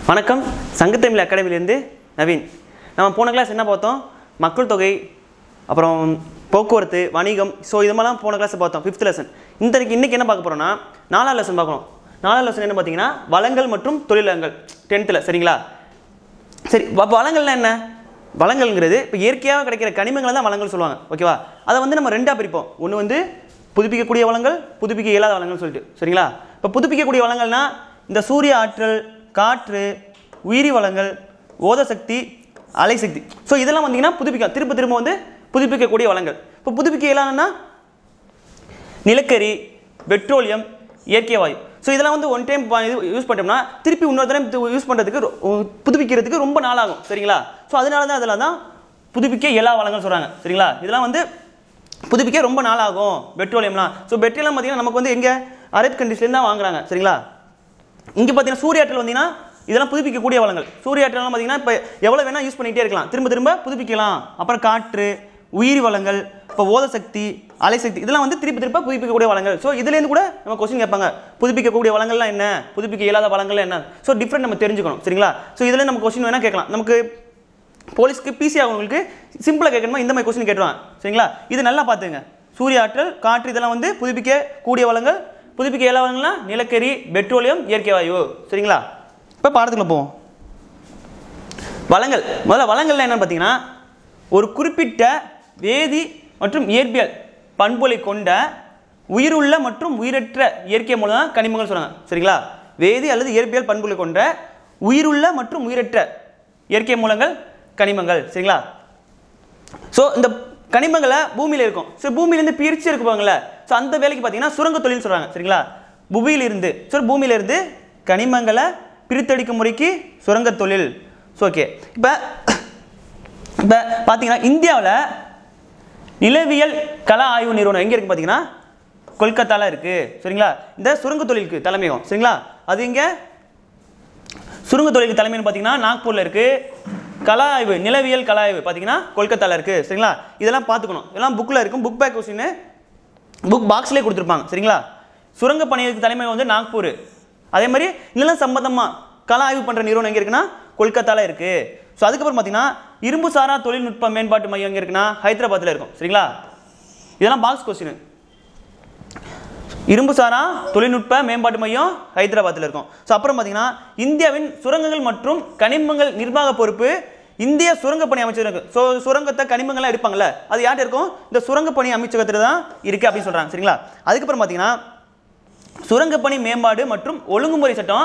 வணக்கம் சங்கத்தமிழ் அகாடமியிலிருந்து நவீன். நம்ம போன கிளாஸ் என்ன பார்த்தோம்? மக்கள் தொகை, அப்புறம் போக்குவரத்து, வணிகம். ஸோ இது மாதிரிலாம் போன கிளாஸ் பார்த்தோம், 5th லெசன். இன்றைக்கி என்ன பார்க்க போகிறோம்னா 4வது லெசன் பார்க்கணும். 4வது லெசன் என்ன பார்த்தீங்கன்னா வளங்கள் மற்றும் தொழிலகங்கள் 10th. சரிங்களா? சரி, வளங்கள்னா என்ன? வளங்கள்ங்கிறது இப்போ இயற்கையாக கிடைக்கிற கனிமங்களை தான் வளங்கள் சொல்லுவாங்க. ஓகேவா? அதை வந்து நம்ம ரெண்டாக பிரிப்போம். ஒன்று வந்து புதுப்பிக்கக்கூடிய வளங்கள், புதுப்பிக்க இயலாத வளங்கள் சொல்லிட்டு. சரிங்களா? இப்போ புதுப்பிக்கக்கூடிய வளங்கள்னா இந்த சூரிய ஆற்றல், காற்று, உயிரி வளங்கள், ஓத சக்தி, அலை சக்தி. ஸோ இதெல்லாம் வந்தீங்கன்னா திரும்ப வந்து புதுப்பிக்கக்கூடிய வளங்கள். இப்போ புதுப்பிக்க இயலாதன்னா நிலக்கரி, பெட்ரோலியம், இயற்கை வாயு. ஸோ இதெல்லாம் வந்து ஒன் டைம் யூஸ் பண்ணிட்டோம்னா திருப்பி இன்னொரு தடவை யூஸ் பண்ணுறதுக்கு புதுப்பிக்கிறதுக்கு ரொம்ப நாள் ஆகும். சரிங்களா? ஸோ அதனால தான் அதில் தான் புதுப்பிக்க இயலா வளங்கள் சொல்கிறாங்க. சரிங்களா? இதெல்லாம் வந்து புதுப்பிக்க ரொம்ப நாள் ஆகும் பெட்ரோலியம்லாம். ஸோ பெட்ரோலியம் பார்த்தீங்கன்னா நமக்கு வந்து எங்கே அரேப் கண்ட்ரீஸ்லேருந்து தான் வாங்குறாங்க. சரிங்களா? இங்கே பார்த்தீங்கன்னா சூரிய ஆற்றல் வந்தீங்கன்னா இதெல்லாம் புதுப்பிக்கக்கூடிய வளங்கள். சூரிய ஆற்றலாம் பார்த்தீங்கன்னா இப்போ எவ்வளோ வேணால் யூஸ் பண்ணிகிட்டே இருக்கலாம், திரும்ப புதுப்பிக்கலாம். அப்புறம் காற்று, உயிரி வளங்கள், இப்போ ஓத சக்தி, அலை சக்தி, இதெல்லாம் வந்து திரும்ப புதுப்பிக்கக்கூடிய வளங்கள். ஸோ இதுலேருந்து கூட நம்ம கொஸ்டின் கேட்பாங்க, புதுப்பிக்கக்கூடிய வளங்கள்லாம் என்ன, புதுப்பிக்க இயலாத வளங்கள் என்ன. ஸோ டிஃப்ரெண்ட் நம்ம தெரிஞ்சுக்கணும். சரிங்களா? ஸோ இதில் நம்ம கொஸ்டின் வேணால் கேட்கலாம். நமக்கு போலீஸ்க்கு பிசி ஆகவங்களுக்கு சிம்பிளாக கேட்கணுமா இந்த மாதிரி கொஸ்டின் கேட்டுவாங்க. சரிங்களா? இது நல்லா பார்த்துங்க. சூரிய ஆற்றல், காற்று, இதெல்லாம் வந்து புதுப்பிக்கக்கூடிய வளங்கள். புதுப்பிக்க இயலாத வளங்கள்னா நிலக்கரி, பெட்ரோலியம், இயற்கை வாயு. சரிங்களா? இப்போ பாடத்துக்குள்ள போவோம். வளங்கள், முதல்ல வளங்கள்லாம் என்னன்னு பார்த்தீங்கன்னா ஒரு குறிப்பிட்ட வேதி மற்றும் இயற்பியல் பண்புகளை கொண்ட உயிருள்ள மற்றும் உயிரற்ற இயற்கை மூலம் தான் கனிமங்கள் சொல்கிறாங்க. சரிங்களா? வேதி அல்லது இயற்பியல் பண்புகளை கொண்ட உயிருள்ள மற்றும் உயிரற்ற இயற்கை மூலங்கள் கனிமங்கள். சரிங்களா? ஸோ இந்த கனிமங்களை பூமியில் இருக்கும். ஸோ பூமியிலேருந்து பிரித்து இருக்குப்பாங்களே, ஸோ அந்த வேலைக்கு பார்த்தீங்கன்னா சுரங்க தொழில்னு சொல்கிறாங்க. சரிங்களா? புவியிலிருந்து, ஸோ பூமியிலிருந்து கனிமங்களை பிரித்தடிக்கும் முறைக்கு சுரங்க தொழில். ஸோ ஓகே, இப்போ பார்த்தீங்கன்னா இந்தியாவில் நிலவியல் கள ஆய்வு நிறுவனம் எங்கே இருக்குது பார்த்தீங்கன்னா கொல்கத்தாவில் இருக்குது. சரிங்களா? இந்த சுரங்க தொழிலுக்கு தலைமையகம். சரிங்களா? அது இங்கே சுரங்க தொழிலுக்கு தலைமைன்னு பார்த்தீங்கன்னா நாக்பூரில் இருக்குது. கல ஆய்வு, நிலவியல் கல ஆய்வு பார்த்தீங்கன்னா கொல்கத்தாவில் இருக்குது. சரிங்களா? இதெல்லாம் பார்த்துக்கணும். இதெல்லாம் புக்கில் இருக்கும். புக் பேக் கொஸ்டின் புக் பாக்ஸ்லேயே கொடுத்துருப்பாங்க. சரிங்களா? சுரங்க பணிகளுக்கு தலைமையகம் வந்து நாக்பூர். அதே மாதிரி நிலம் சம்பந்தமாக கல ஆய்வு பண்ணுற நிறுவனம் எங்கே இருக்குன்னா கொல்கத்தாவில் இருக்குது. ஸோ அதுக்கப்புறம் பார்த்தீங்கன்னா இரும்பு சாரா தொழில்நுட்ப மேம்பாட்டு மையம் எங்கே இருக்குன்னா ஹைதராபாத்தில் இருக்கும். சரிங்களா? இதெல்லாம் பாக்ஸ் கொஸ்டின். இரும்பு சாரா தொழில்நுட்ப மேம்பாட்டு மையம் ஹைதராபாத்தில் இருக்கும். ஸோ அப்புறம் பார்த்தீங்கன்னா இந்தியாவின் சுரங்கங்கள் மற்றும் கனிமங்கள் நிர்வாக பொறுப்பு இந்திய சுரங்கப்பணி அமைச்சகம். ஸோ சுரங்கத்தை கனிமங்கள்லாம் எடுப்பாங்கல்ல, அது யார்கிட்ட இருக்கும்? இந்த சுரங்கப்பணி அமைச்சகத்தில் தான் இருக்குது அப்படின்னு சொல்கிறாங்க. சரிங்களா? அதுக்கப்புறம் பார்த்தீங்கன்னா சுரங்கப்பணி மேம்பாடு மற்றும் ஒழுங்குமுறை சட்டம்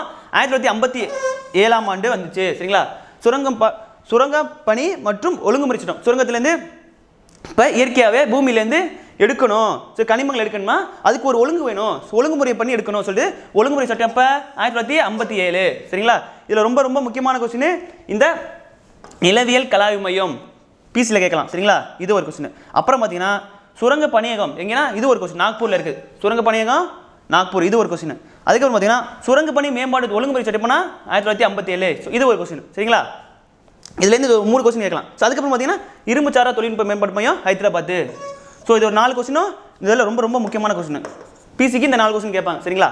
1957ஆம் ஆண்டு வந்துச்சு. சரிங்களா? சுரங்கப்பணி மற்றும் ஒழுங்குமுறை சட்டம், சுரங்கத்திலேருந்து இப்போ இயற்கையாகவே பூமியிலேருந்து எடுக்கணும், ஸோ கனிமங்கள் எடுக்கணுமா அதுக்கு ஒரு ஒழுங்கு வேணும், ஒழுங்குமுறை பண்ணி எடுக்கணும் சொல்லிட்டு ஒழுங்குமுறை சட்டம் இப்போ 1957. சரிங்களா? இதில் ரொம்ப முக்கியமான கொஸ்டின் இந்த நிலவியல் கலாய்வு மையம் பிசியில் கேட்கலாம். சரிங்களா? இது ஒரு கொஸ்டின். அப்புறம் பார்த்தீங்கன்னா சுரங்க பணியகம் எங்கன்னா இது ஒரு கொஸ்டின், நாக்பூரில் இருக்குது. சுரங்க பணியகம் நாக்பூர், இது ஒரு கொஸ்டின். அதுக்கப்புறம் பார்த்தீங்கன்னா சுரங்க பணி மேம்பாடு ஒழுங்குமுறை சட்டம்னா 1957. ஸோ இது ஒரு கொஸ்டின். சரிங்களா? இதுலேருந்து 3 கொஸ்டின் கேட்கலாம். ஸோ அதுக்கப்புறம் பார்த்தீங்கன்னா இரும்பு சாரா தொழில்நுட்ப மேம்பாட்டு மையம் ஹைதராபாத். ஸோ இது ஒரு 4 கொஸ்டினும் இதில் ரொம்ப முக்கியமான கொஸ்டின். பிசிக்கு இந்த 4 கொஸ்டின் கேட்பாங்க. சரிங்களா?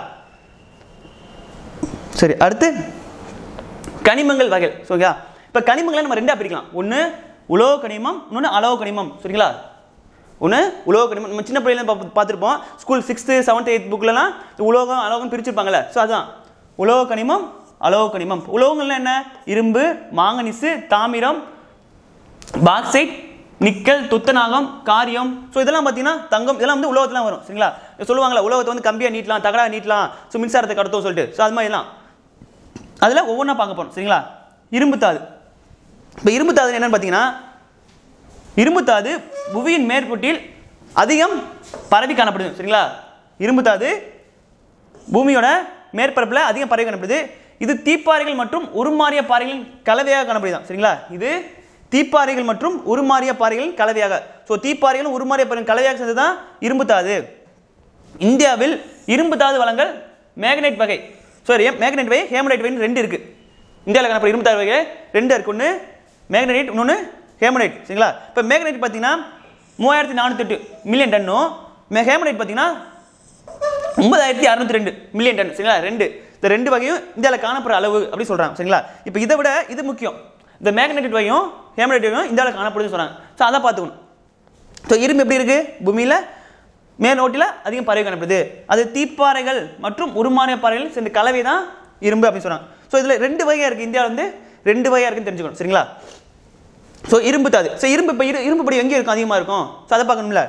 சரி, அடுத்து கனிமங்கள் வகை. ஓகே, இப்போ கனிமங்களை நம்ம ரெண்டாக பிரிக்கலாம். ஒன்று உலோக கனிமம், இன்னொன்று அலோக கனிமம். சரிங்களா? ஒன்று உலோக கனிமம் நம்ம சின்ன பிள்ளையில பார்த்துருப்போம். ஸ்கூல் 6th 7th 8th புக்லலாம் உலோகம் அலோகம் பிரிச்சிருப்பாங்கல்ல. ஸோ அதுதான் உலோக கனிமம், அலோக கனிமம். உலோகங்கள்லாம் என்ன? இரும்பு, மாங்கனீசு, தாமிரம், பாக்சைட், நிக்கல், துத்தநாகம், காரியம். ஸோ இதெல்லாம் பார்த்தீங்கன்னா தங்கம், இதெல்லாம் வந்து உலோகத்தில் வரும். சரிங்களா? சொல்லுவாங்களா உலோகத்தை வந்து கம்பியாக நீட்டலாம், தகடாக நீட்டலாம், ஸோ மின்சாரத்தை கடத்தும் சொல்லிட்டு. ஸோ அது மாதிரிலாம் அதில் ஒவ்வொன்றா பார்க்க போகிறோம். சரிங்களா? இரும்புத்தாது. இப்போ இரும்புத்தாது என்னன்னு பார்த்தீங்கன்னா இரும்புத்தாது புவியின் மேற்புட்டில் அதிகம் பரவி காணப்படுது. சரிங்களா? இரும்புத்தாது பூமியோட மேற்பரப்பில் அதிகம் பரவி காணப்படுது. இது தீப்பாறைகள் மற்றும் உருமாறிய பாறைகளின் கலவையாக காணப்படுது. சரிங்களா? இது தீப்பாறைகள் மற்றும் உருமாறிய பாறைகளின் கலவையாக. ஸோ தீப்பாறைகளும் உருமாறிய பாறைகளின் கலவையாக சேர்ந்தது தான் இரும்புத்தாது. இந்தியாவில் இரும்புத்தாது வளங்கள் மேக்னைட் வகை, மேக்னைட் வகை, ஹேமனைட் வகை 2 இருக்குது. இந்தியாவில் காணப்படுற இரும்புத்தாது வகை 2 இருக்குது. ஒன்று மேக்னைட், இன்னொன்று ஹேமனைட். சரிங்களா? இப்போ மேக்னைட் பார்த்தீங்கன்னா 3408 மில்லியன் டன்னும், ஹேமனைட் பார்த்தீங்கன்னா 9602 மில்லியன் டன். சரிங்களா? 2 இந்த ரெண்டு வகையும் இந்தியாவில் காணப்படுற அளவு அப்படி சொல்கிறாங்க சரிங்களா. இப்போ இதை விட இது முக்கியம், இந்த மேக்னெட்டிக் வகையும் ஹேமடைட் வகையும் இந்தியாவில் காணப்படுதுன்னு சொல்கிறாங்க. ஸோ அதை பார்த்துக்கணும். ஸோ இரும்பு எப்படி இருக்குது, பூமியில் மேலோட்டில் அதிகம் பறவை காணப்படுது. அது தீப்பாறைகள் மற்றும் உருமானிய பாறைகள் சேர்ந்த கலவை தான் இரும்பு அப்படின்னு சொல்கிறாங்க. ஸோ இதில் ரெண்டு வகையாக இருக்குது, இந்தியாவில் வந்து ரெண்டு வகையாக இருக்குன்னு தெரிஞ்சுக்கணும் சரிங்களா. ஸோ இரும்பு தாது. ஸோ இரும்பு இப்போ இரும்பு படி எங்கே இருக்கும், அதிகமாக இருக்கும். ஸோ அதை பார்க்கணும்ல.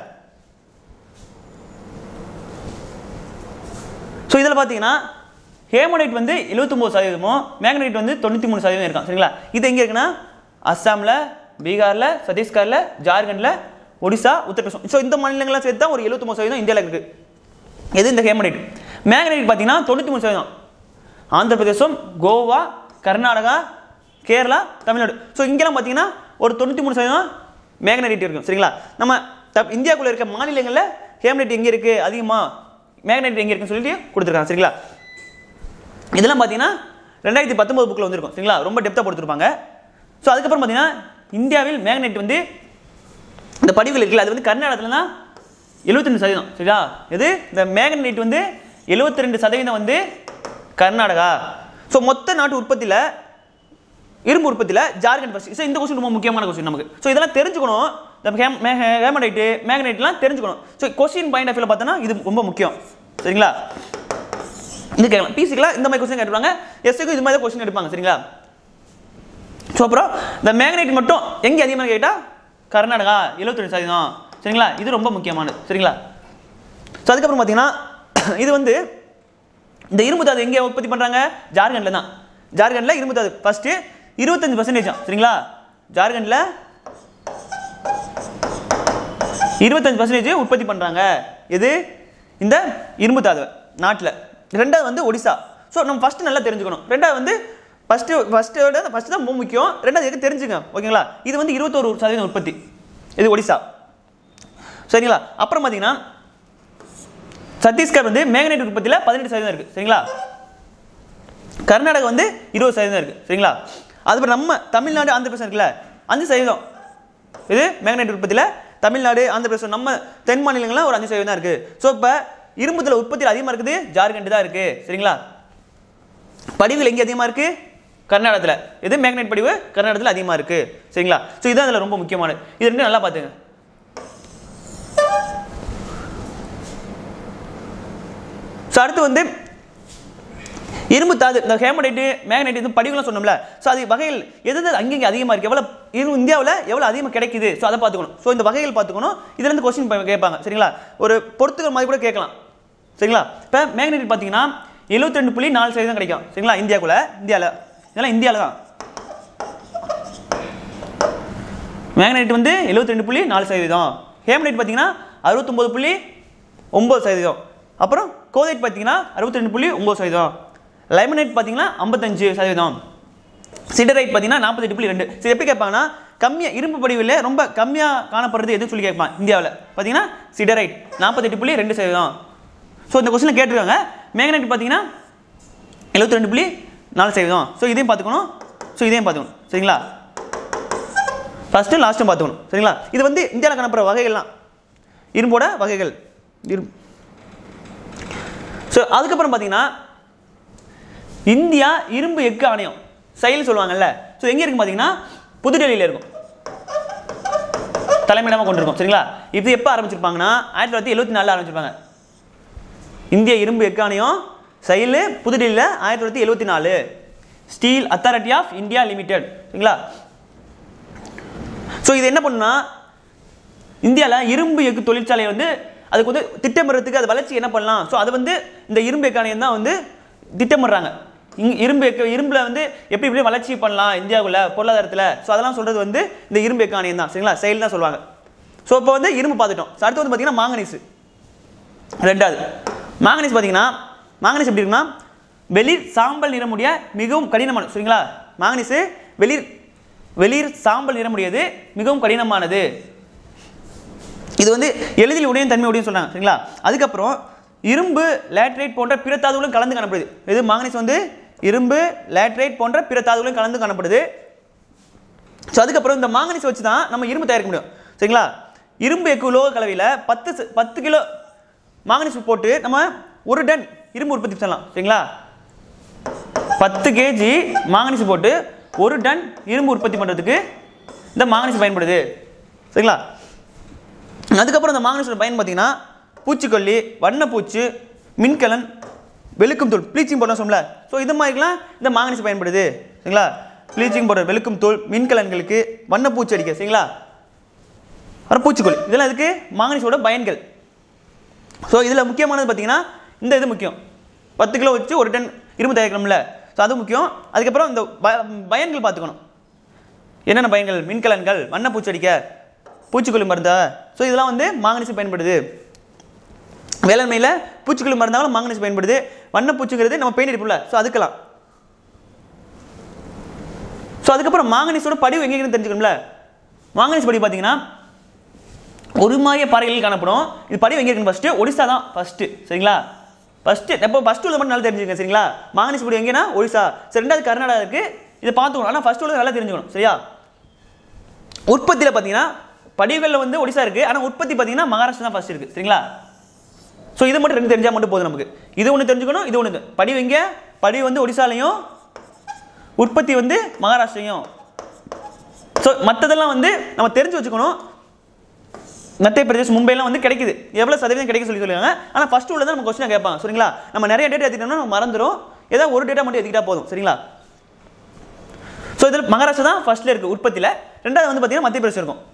ஸோ இதில் பார்த்தீங்கன்னா ஹேமடைட் வந்து 79%, மேக்னடைட் வந்து 93% இருக்கான் சரிங்களா. இது எங்கே இருக்குன்னா அஸ்ஸாமில், பீகாரில், சத்தீஸ்கரில், ஜார்க்கண்டில், ஒடிசா, உத்தரப்பிரதேசம். ஸோ இந்த மாநிலங்கள்லாம் சேர்த்து தான் ஒரு 79% இந்தியாவில் இருக்குது. எது இந்த ஹேமடைட். மேக்னடைட் பார்த்தீங்கன்னா 93%, ஆந்திர பிரதேசம், கோவா, கர்நாடகா, கேரளா, தமிழ்நாடு. ஸோ இங்கெல்லாம் பார்த்தீங்கன்னா ஒரு 93% மேக்னடைட் இருக்கும் சரிங்களா. நம்ம இந்தியாவுக்குள்ளே இருக்க மாநிலங்களில் ஹேமடைட் எங்கே இருக்குது அதிகமாக, மேக்னடைட் எங்கே இருக்குன்னு சொல்லிட்டு கொடுத்துருக்காங்க சரிங்களா. இதெல்லாம் பார்த்தீங்கன்னா 2019 புக்கில் வந்துருக்கும் சரிங்களா, ரொம்ப டெப்த்தாக கொடுத்துருப்பாங்க. ஸோ அதுக்கப்புறம் பார்த்தீங்கன்னா இந்தியாவில் மேக்னெட் வந்து இந்த படிவுகள் இருக்குல்ல, அது வந்து கர்நாடகத்தில் தான் 72% சரியா. இது இந்த மேக்னெட் வந்து 72% வந்து கர்நாடகா. ஸோ மொத்த நாட்டு உற்பத்தியில் இரும்பு உற்பத்தியில் ஜார்க்கண்ட் ஃபர்ஸ்ட். ஸோ இந்த கொஸ்டின் ரொம்ப முக்கியமான கொஸ்டின் நமக்கு. ஸோ இதெல்லாம் தெரிஞ்சுக்கணும், இந்த ஹேமடைட்டு மேக்னெட்லாம் தெரிஞ்சுக்கணும். ஸோ கொஸ்டின் பாயிண்ட் ஆஃப் வியூவில் பார்த்தோன்னா இது ரொம்ப முக்கியம் சரிங்களா. இது கேட்கலாம், பிசிக்கலாக இந்த மாதிரி கொஸ்டின் கேட்டுருவாங்க, எஸ்ஸுக்கும் இது மாதிரி தான் கொஸ்டின் எடுப்பாங்க சரிங்களா. ஸோ அப்புறம் இந்த மேக்னெட் மட்டும் எங்கே அதிகமாக கேட்டால் கர்நாடகா 72% சரிங்களா. இது ரொம்ப முக்கியமானது சரிங்களா. ஸோ அதுக்கப்புறம் பார்த்தீங்கன்னா இது வந்து இந்த இரும்பு தாது எங்கே உற்பத்தி பண்ணுறாங்க, ஜார்க்கண்டில் தான். ஜார்க்கண்டில் இரும்பு தாது ஃபஸ்ட்டு 25% சரிங்களா. ஜார்க்கண்டில் 25% உற்பத்தி பண்ணுறாங்க. இது இந்த இரும்பு தாது நாட்டில். ரெண்டாவது வந்து ஒடிசா. ஸோ நம்ம ஃபஸ்ட்டு நல்லா தெரிஞ்சுக்கணும். ரெண்டாவது வந்து ஃபஸ்ட்டு தான் ரொம்ப முக்கியம், ரெண்டாவது எதுக்கு தெரிஞ்சுங்க ஓகேங்களா. இது வந்து 21% உற்பத்தி, இது ஒடிசா சரிங்களா. அப்புறம் பார்த்தீங்கன்னா சத்தீஸ்கர் வந்து மேக்னெட் உற்பத்தியில் 18% இருக்குது சரிங்களா. கர்நாடகா வந்து 20% இருக்குது சரிங்களா. அதுக்கப்புறம் நம்ம தமிழ்நாடு, ஆந்திர பிரதேசம் இருக்குல்ல 5% இது மேக்னெட் உற்பத்தியில். தமிழ்நாடு, ஆந்திர பிரதேசம் நம்ம தென் மாநிலங்கள்லாம் ஒரு 5% தான் இருக்குது. ஸோ இப்போ இரும்புத்தில் உற்பத்தியில் அதிகமாக இருக்குது ஜார்க்கண்ட் தான் இருக்குது சரிங்களா. படிவுகள் எங்கே அதிகமாக இருக்குது, கர்நாடகத்தில். இது மேக்னெட் படிவு கர்நாடகத்தில் அதிகமாக இருக்குது சரிங்களா. ஸோ இதுதான் அதில் ரொம்ப முக்கியமானது. இது ரெண்டும் நல்லா பார்த்துங்க. ஸோ அடுத்து வந்து இரும்பு தாது, இந்த ஹேமடைட்டு மேக்னெட் இது படிவுலாம் சொன்னோம்ல. ஸோ அது வகைகள் எது அங்கங்கே அதிகமாக இருக்குது, எவ்வளோ இந்தியாவில் எவ்வளோ அதிகமாக கிடைக்குது, ஸோ அதை பார்த்துக்கணும். ஸோ இந்த வகைகள் பார்த்துக்கணும். இதுலேருந்து கொஸ்டின் கேட்பாங்க சரிங்களா. ஒரு பொறுத்துக்கிற மாதிரி கூட கேட்கலாம் சரிங்களா. இப்போ மேக்னெட் பார்த்தீங்கன்னா 72.4% கிடைக்கும் சரிங்களா இந்தியாவில். இதெல்லாம் இந்தியாவில் தான். மேக்னெட் வந்து 72.4%. ஹேமடைட் பார்த்தீங்கன்னா 69.9%. அப்புறம் கோதைட் பார்த்தீங்கன்னா 62.9%. லைமனைட் பார்த்தீங்கன்னா 55%. சிடரைட் பார்த்தீங்கன்னா 48.2. சரி எப்படி கேட்பாங்கன்னா கம்மியாக இரும்பு படிவில் ரொம்ப கம்மியாக காணப்படுறது எதுன்னு சொல்லி கேட்பான். இந்தியாவில் பார்த்தீங்கன்னா சிடரைட் 48.2%. ஸோ இந்த கொஸ்டினில் கேட்டிருக்காங்க. மேக்னெட் பார்த்தீங்கன்னா 72.4%. ஸோ இதையும் பார்த்துக்கணும், சரிங்களா. ஃபஸ்ட்டு லாஸ்ட்டும் பார்த்துக்கணும் சரிங்களா. இது வந்து இந்தியாவில் காணப்படுற வகைகள்லாம் இரும்போட வகைகள். ஸோ அதுக்கப்புறம் பார்த்தீங்கன்னா இந்தியா இரும்பு எஃகு ஆணையம் செயல் சொல்லுவாங்கல்ல. ஸோ எங்கே இருக்கும் பார்த்தீங்கன்னா புதுடெல்லியில் இருக்கும், தலைமையிடமாக கொண்டிருக்கும் சரிங்களா. இது எப்போ ஆரம்பிச்சிருப்பாங்கன்னா 1974 ஆரம்பிச்சிருப்பாங்க. இந்திய இரும்பு எஃகு ஆணையம் செயல் புதுடெல்லியில் 1974. Steel authority of India limited சரிங்களா. ஸோ இது என்ன பண்ணுன்னா இந்தியாவில் இரும்பு எஃகு தொழிற்சாலை வந்து அதுக்கு வந்து திட்டமிடுறதுக்கு அது வளர்ச்சி என்ன பண்ணலாம். ஸோ அது வந்து இந்த இரும்பு எஃகு ஆணையம் தான் வந்து திட்டமிடுறாங்க. இரும்பில் வந்து எப்படி வளர்ச்சி பண்ணலாம் இந்தியாவுக்குள்ள பொருளாதாரத்தில். ஸோ அதெல்லாம் சொல்கிறது வந்து இந்த இரும்பு எஃகு ஆணையம் தான் சரிங்களா, செயல் தான் சொல்லுவாங்க. ஸோ இப்போ வந்து இரும்பு பார்த்துட்டோம். ஸோ அடுத்து வந்து பார்த்தீங்கன்னா மாங்கனீஸ். ரெண்டாவது மாங்கனீஸ் பார்த்தீங்கன்னா மாங்கனீஸ் எப்படி இருக்குன்னா வெளிர் சாம்பல் நிறமுடைய மிகவும் கடினமானது சரிங்களா. மாங்கனீஸ் வெளிர் சாம்பல் நிறமுடையது, மிகவும் கடினமானது. இது வந்து எளிதில் உடையும் தன்மை உடையும் சொல்கிறாங்க சரிங்களா. அதுக்கப்புறம் இரும்பு லேட்ரைட் போன்ற பிற தாதுகளும் கலந்து காணப்படுது. இது மாங்கனீஸ் வந்து இரும்பு லேட்ரைட் போன்ற பிற தாதுகளும் கலந்து காணப்படுது. ஸோ அதுக்கப்புறம் இந்த மாங்கனீஸ் வச்சு தான் நம்ம இரும்பு தயாரிக்க முடியும் சரிங்களா. இரும்பு எஃகு உலோக கலவையில் 10 கிலோ மாங்கனீஸ் போட்டு நம்ம 1 டன் இரும்பு உற்பத்தி செய்யலாம் சரிங்களா. 10 kg மாங்கனீஸ் போட்டு 1 டன் இரும்பு உற்பத்தி பண்ணுறதுக்கு இந்த மாங்கனீஸ் பயன்படுது. சரிங்களா? அதுக்கப்புறம் இந்த மாங்கனீஸோட பயன் பார்த்தீங்கன்னா பூச்சிக்கொல்லி, வண்ணப்பூச்சி, மின்கலன், வெளுக்கும் தூள், ப்ளீச்சிங் பவுடர் சொல்லல. ஸோ இது மாதிரிலாம் இந்த மாங்கனீஸ் பயன்படுது. சரிங்களா? ப்ளீச்சிங் பவுடர், வெளுக்கும் தூள், மின்கலன்களுக்கு, வண்ணப்பூச்சி அடிக்க. சரிங்களா? அப்புறம் பூச்சிக்கொல்லி, இதெல்லாம் இதுக்கு மாங்கனீஸோட பயன்கள். ஸோ இதில் முக்கியமானது பார்த்தீங்கன்னா இந்த இது முக்கியம். 10 கிலோ வச்சு 1 டன் இரும்பு தயாரிக்கணும்ல, ஸோ அது முக்கியம். அதுக்கப்புறம் இந்த பயன்கள் பார்த்துக்கணும். என்னென்ன பயன்கள்? மின்கலன்கள், வண்ணப்பூச்சி அடிக்க, பூச்சிக்கொல்லி மருந்தா. ஸோ இதெல்லாம் வந்து மாங்கனீஸ் பயன்படுது. வேளாண்மையில் பூச்சிக்கொல்லி மருந்தாலும் மாங்கனீஸ் பயன்படுது. வண்ணப்பூச்சிங்கிறது நம்ம பெயிண்ட் அடிப்போம்ல, ஸோ அதுக்கெல்லாம். ஸோ அதுக்கப்புறம் மாங்கனீஸோட படிவு எங்கேன்னு தெரிஞ்சுக்கணும்ல. மாங்கனீஸ் படிவு பார்த்தீங்கன்னா ஒரு மாதிரியே பாறைகளில் காணப்படும். இது படிவு எங்கே இருக்குன்னு ஃபஸ்ட்டு ஒடிசா தான் ஃபஸ்ட்டு. சரிங்களா? ஃபஸ்ட்டு உள்ள மட்டும் நல்லா தெரிஞ்சுக்கங்க. சரிங்களா? மாங்கனீஸ் படிவு எங்கேன்னா ஒடிசா. சரி, ரெண்டாவது கர்நாடகா இருக்குது. இதை பார்த்துக்கணும். ஆனால் ஃபஸ்ட்டு உள்ள நல்லா தெரிஞ்சுக்கணும். சரியா? உற்பத்தியில் பார்த்தீங்கன்னா படிவுகளில் வந்து ஒடிசா இருக்குது. ஆனால் உற்பத்தி பார்த்தீங்கன்னா மகாராஷ்டிரா தான் ஃபஸ்ட் இருக்குது. சரிங்களா? ஸோ இது மட்டும் 2 தெரிஞ்சால் மட்டும் போதும் நமக்கு. இது ஒன்று தெரிஞ்சுக்கணும், இது ஒன்று. படிவு எங்கே? படிவு வந்து ஒடிசாலையும், உற்பத்தி வந்து மகாராஷ்டிரையும். ஸோ மற்றதெல்லாம் வந்து நம்ம தெரிஞ்சு வச்சுக்கணும். மத்திய பிரதேஷ், மும்பைலாம் வந்து கிடைக்குது. எவ்வளோ சதவீதம் கிடைக்க சொல்லியிருக்காங்க. ஆனால் ஃபஸ்ட்டு உள்ளதான் நம்ம கொஸ்டினாக கேட்பாங்க. சரிங்களா? நம்ம நிறைய டேட்டா எடுத்துக்கிட்டோம்னா நம்ம மறந்துடும். ஏதாவது ஒரு டேட்டா மட்டும் எடுத்துக்கிட்டா போதும். சரிங்களா? ஸோ இதில் மகாராஷ்டிரா தான் ஃபஸ்ட்டில் இருக்குது உற்பத்தியில். ரெண்டாவது வந்து பார்த்தீங்கன்னா மத்திய பிரதேஷ் இருக்கும்.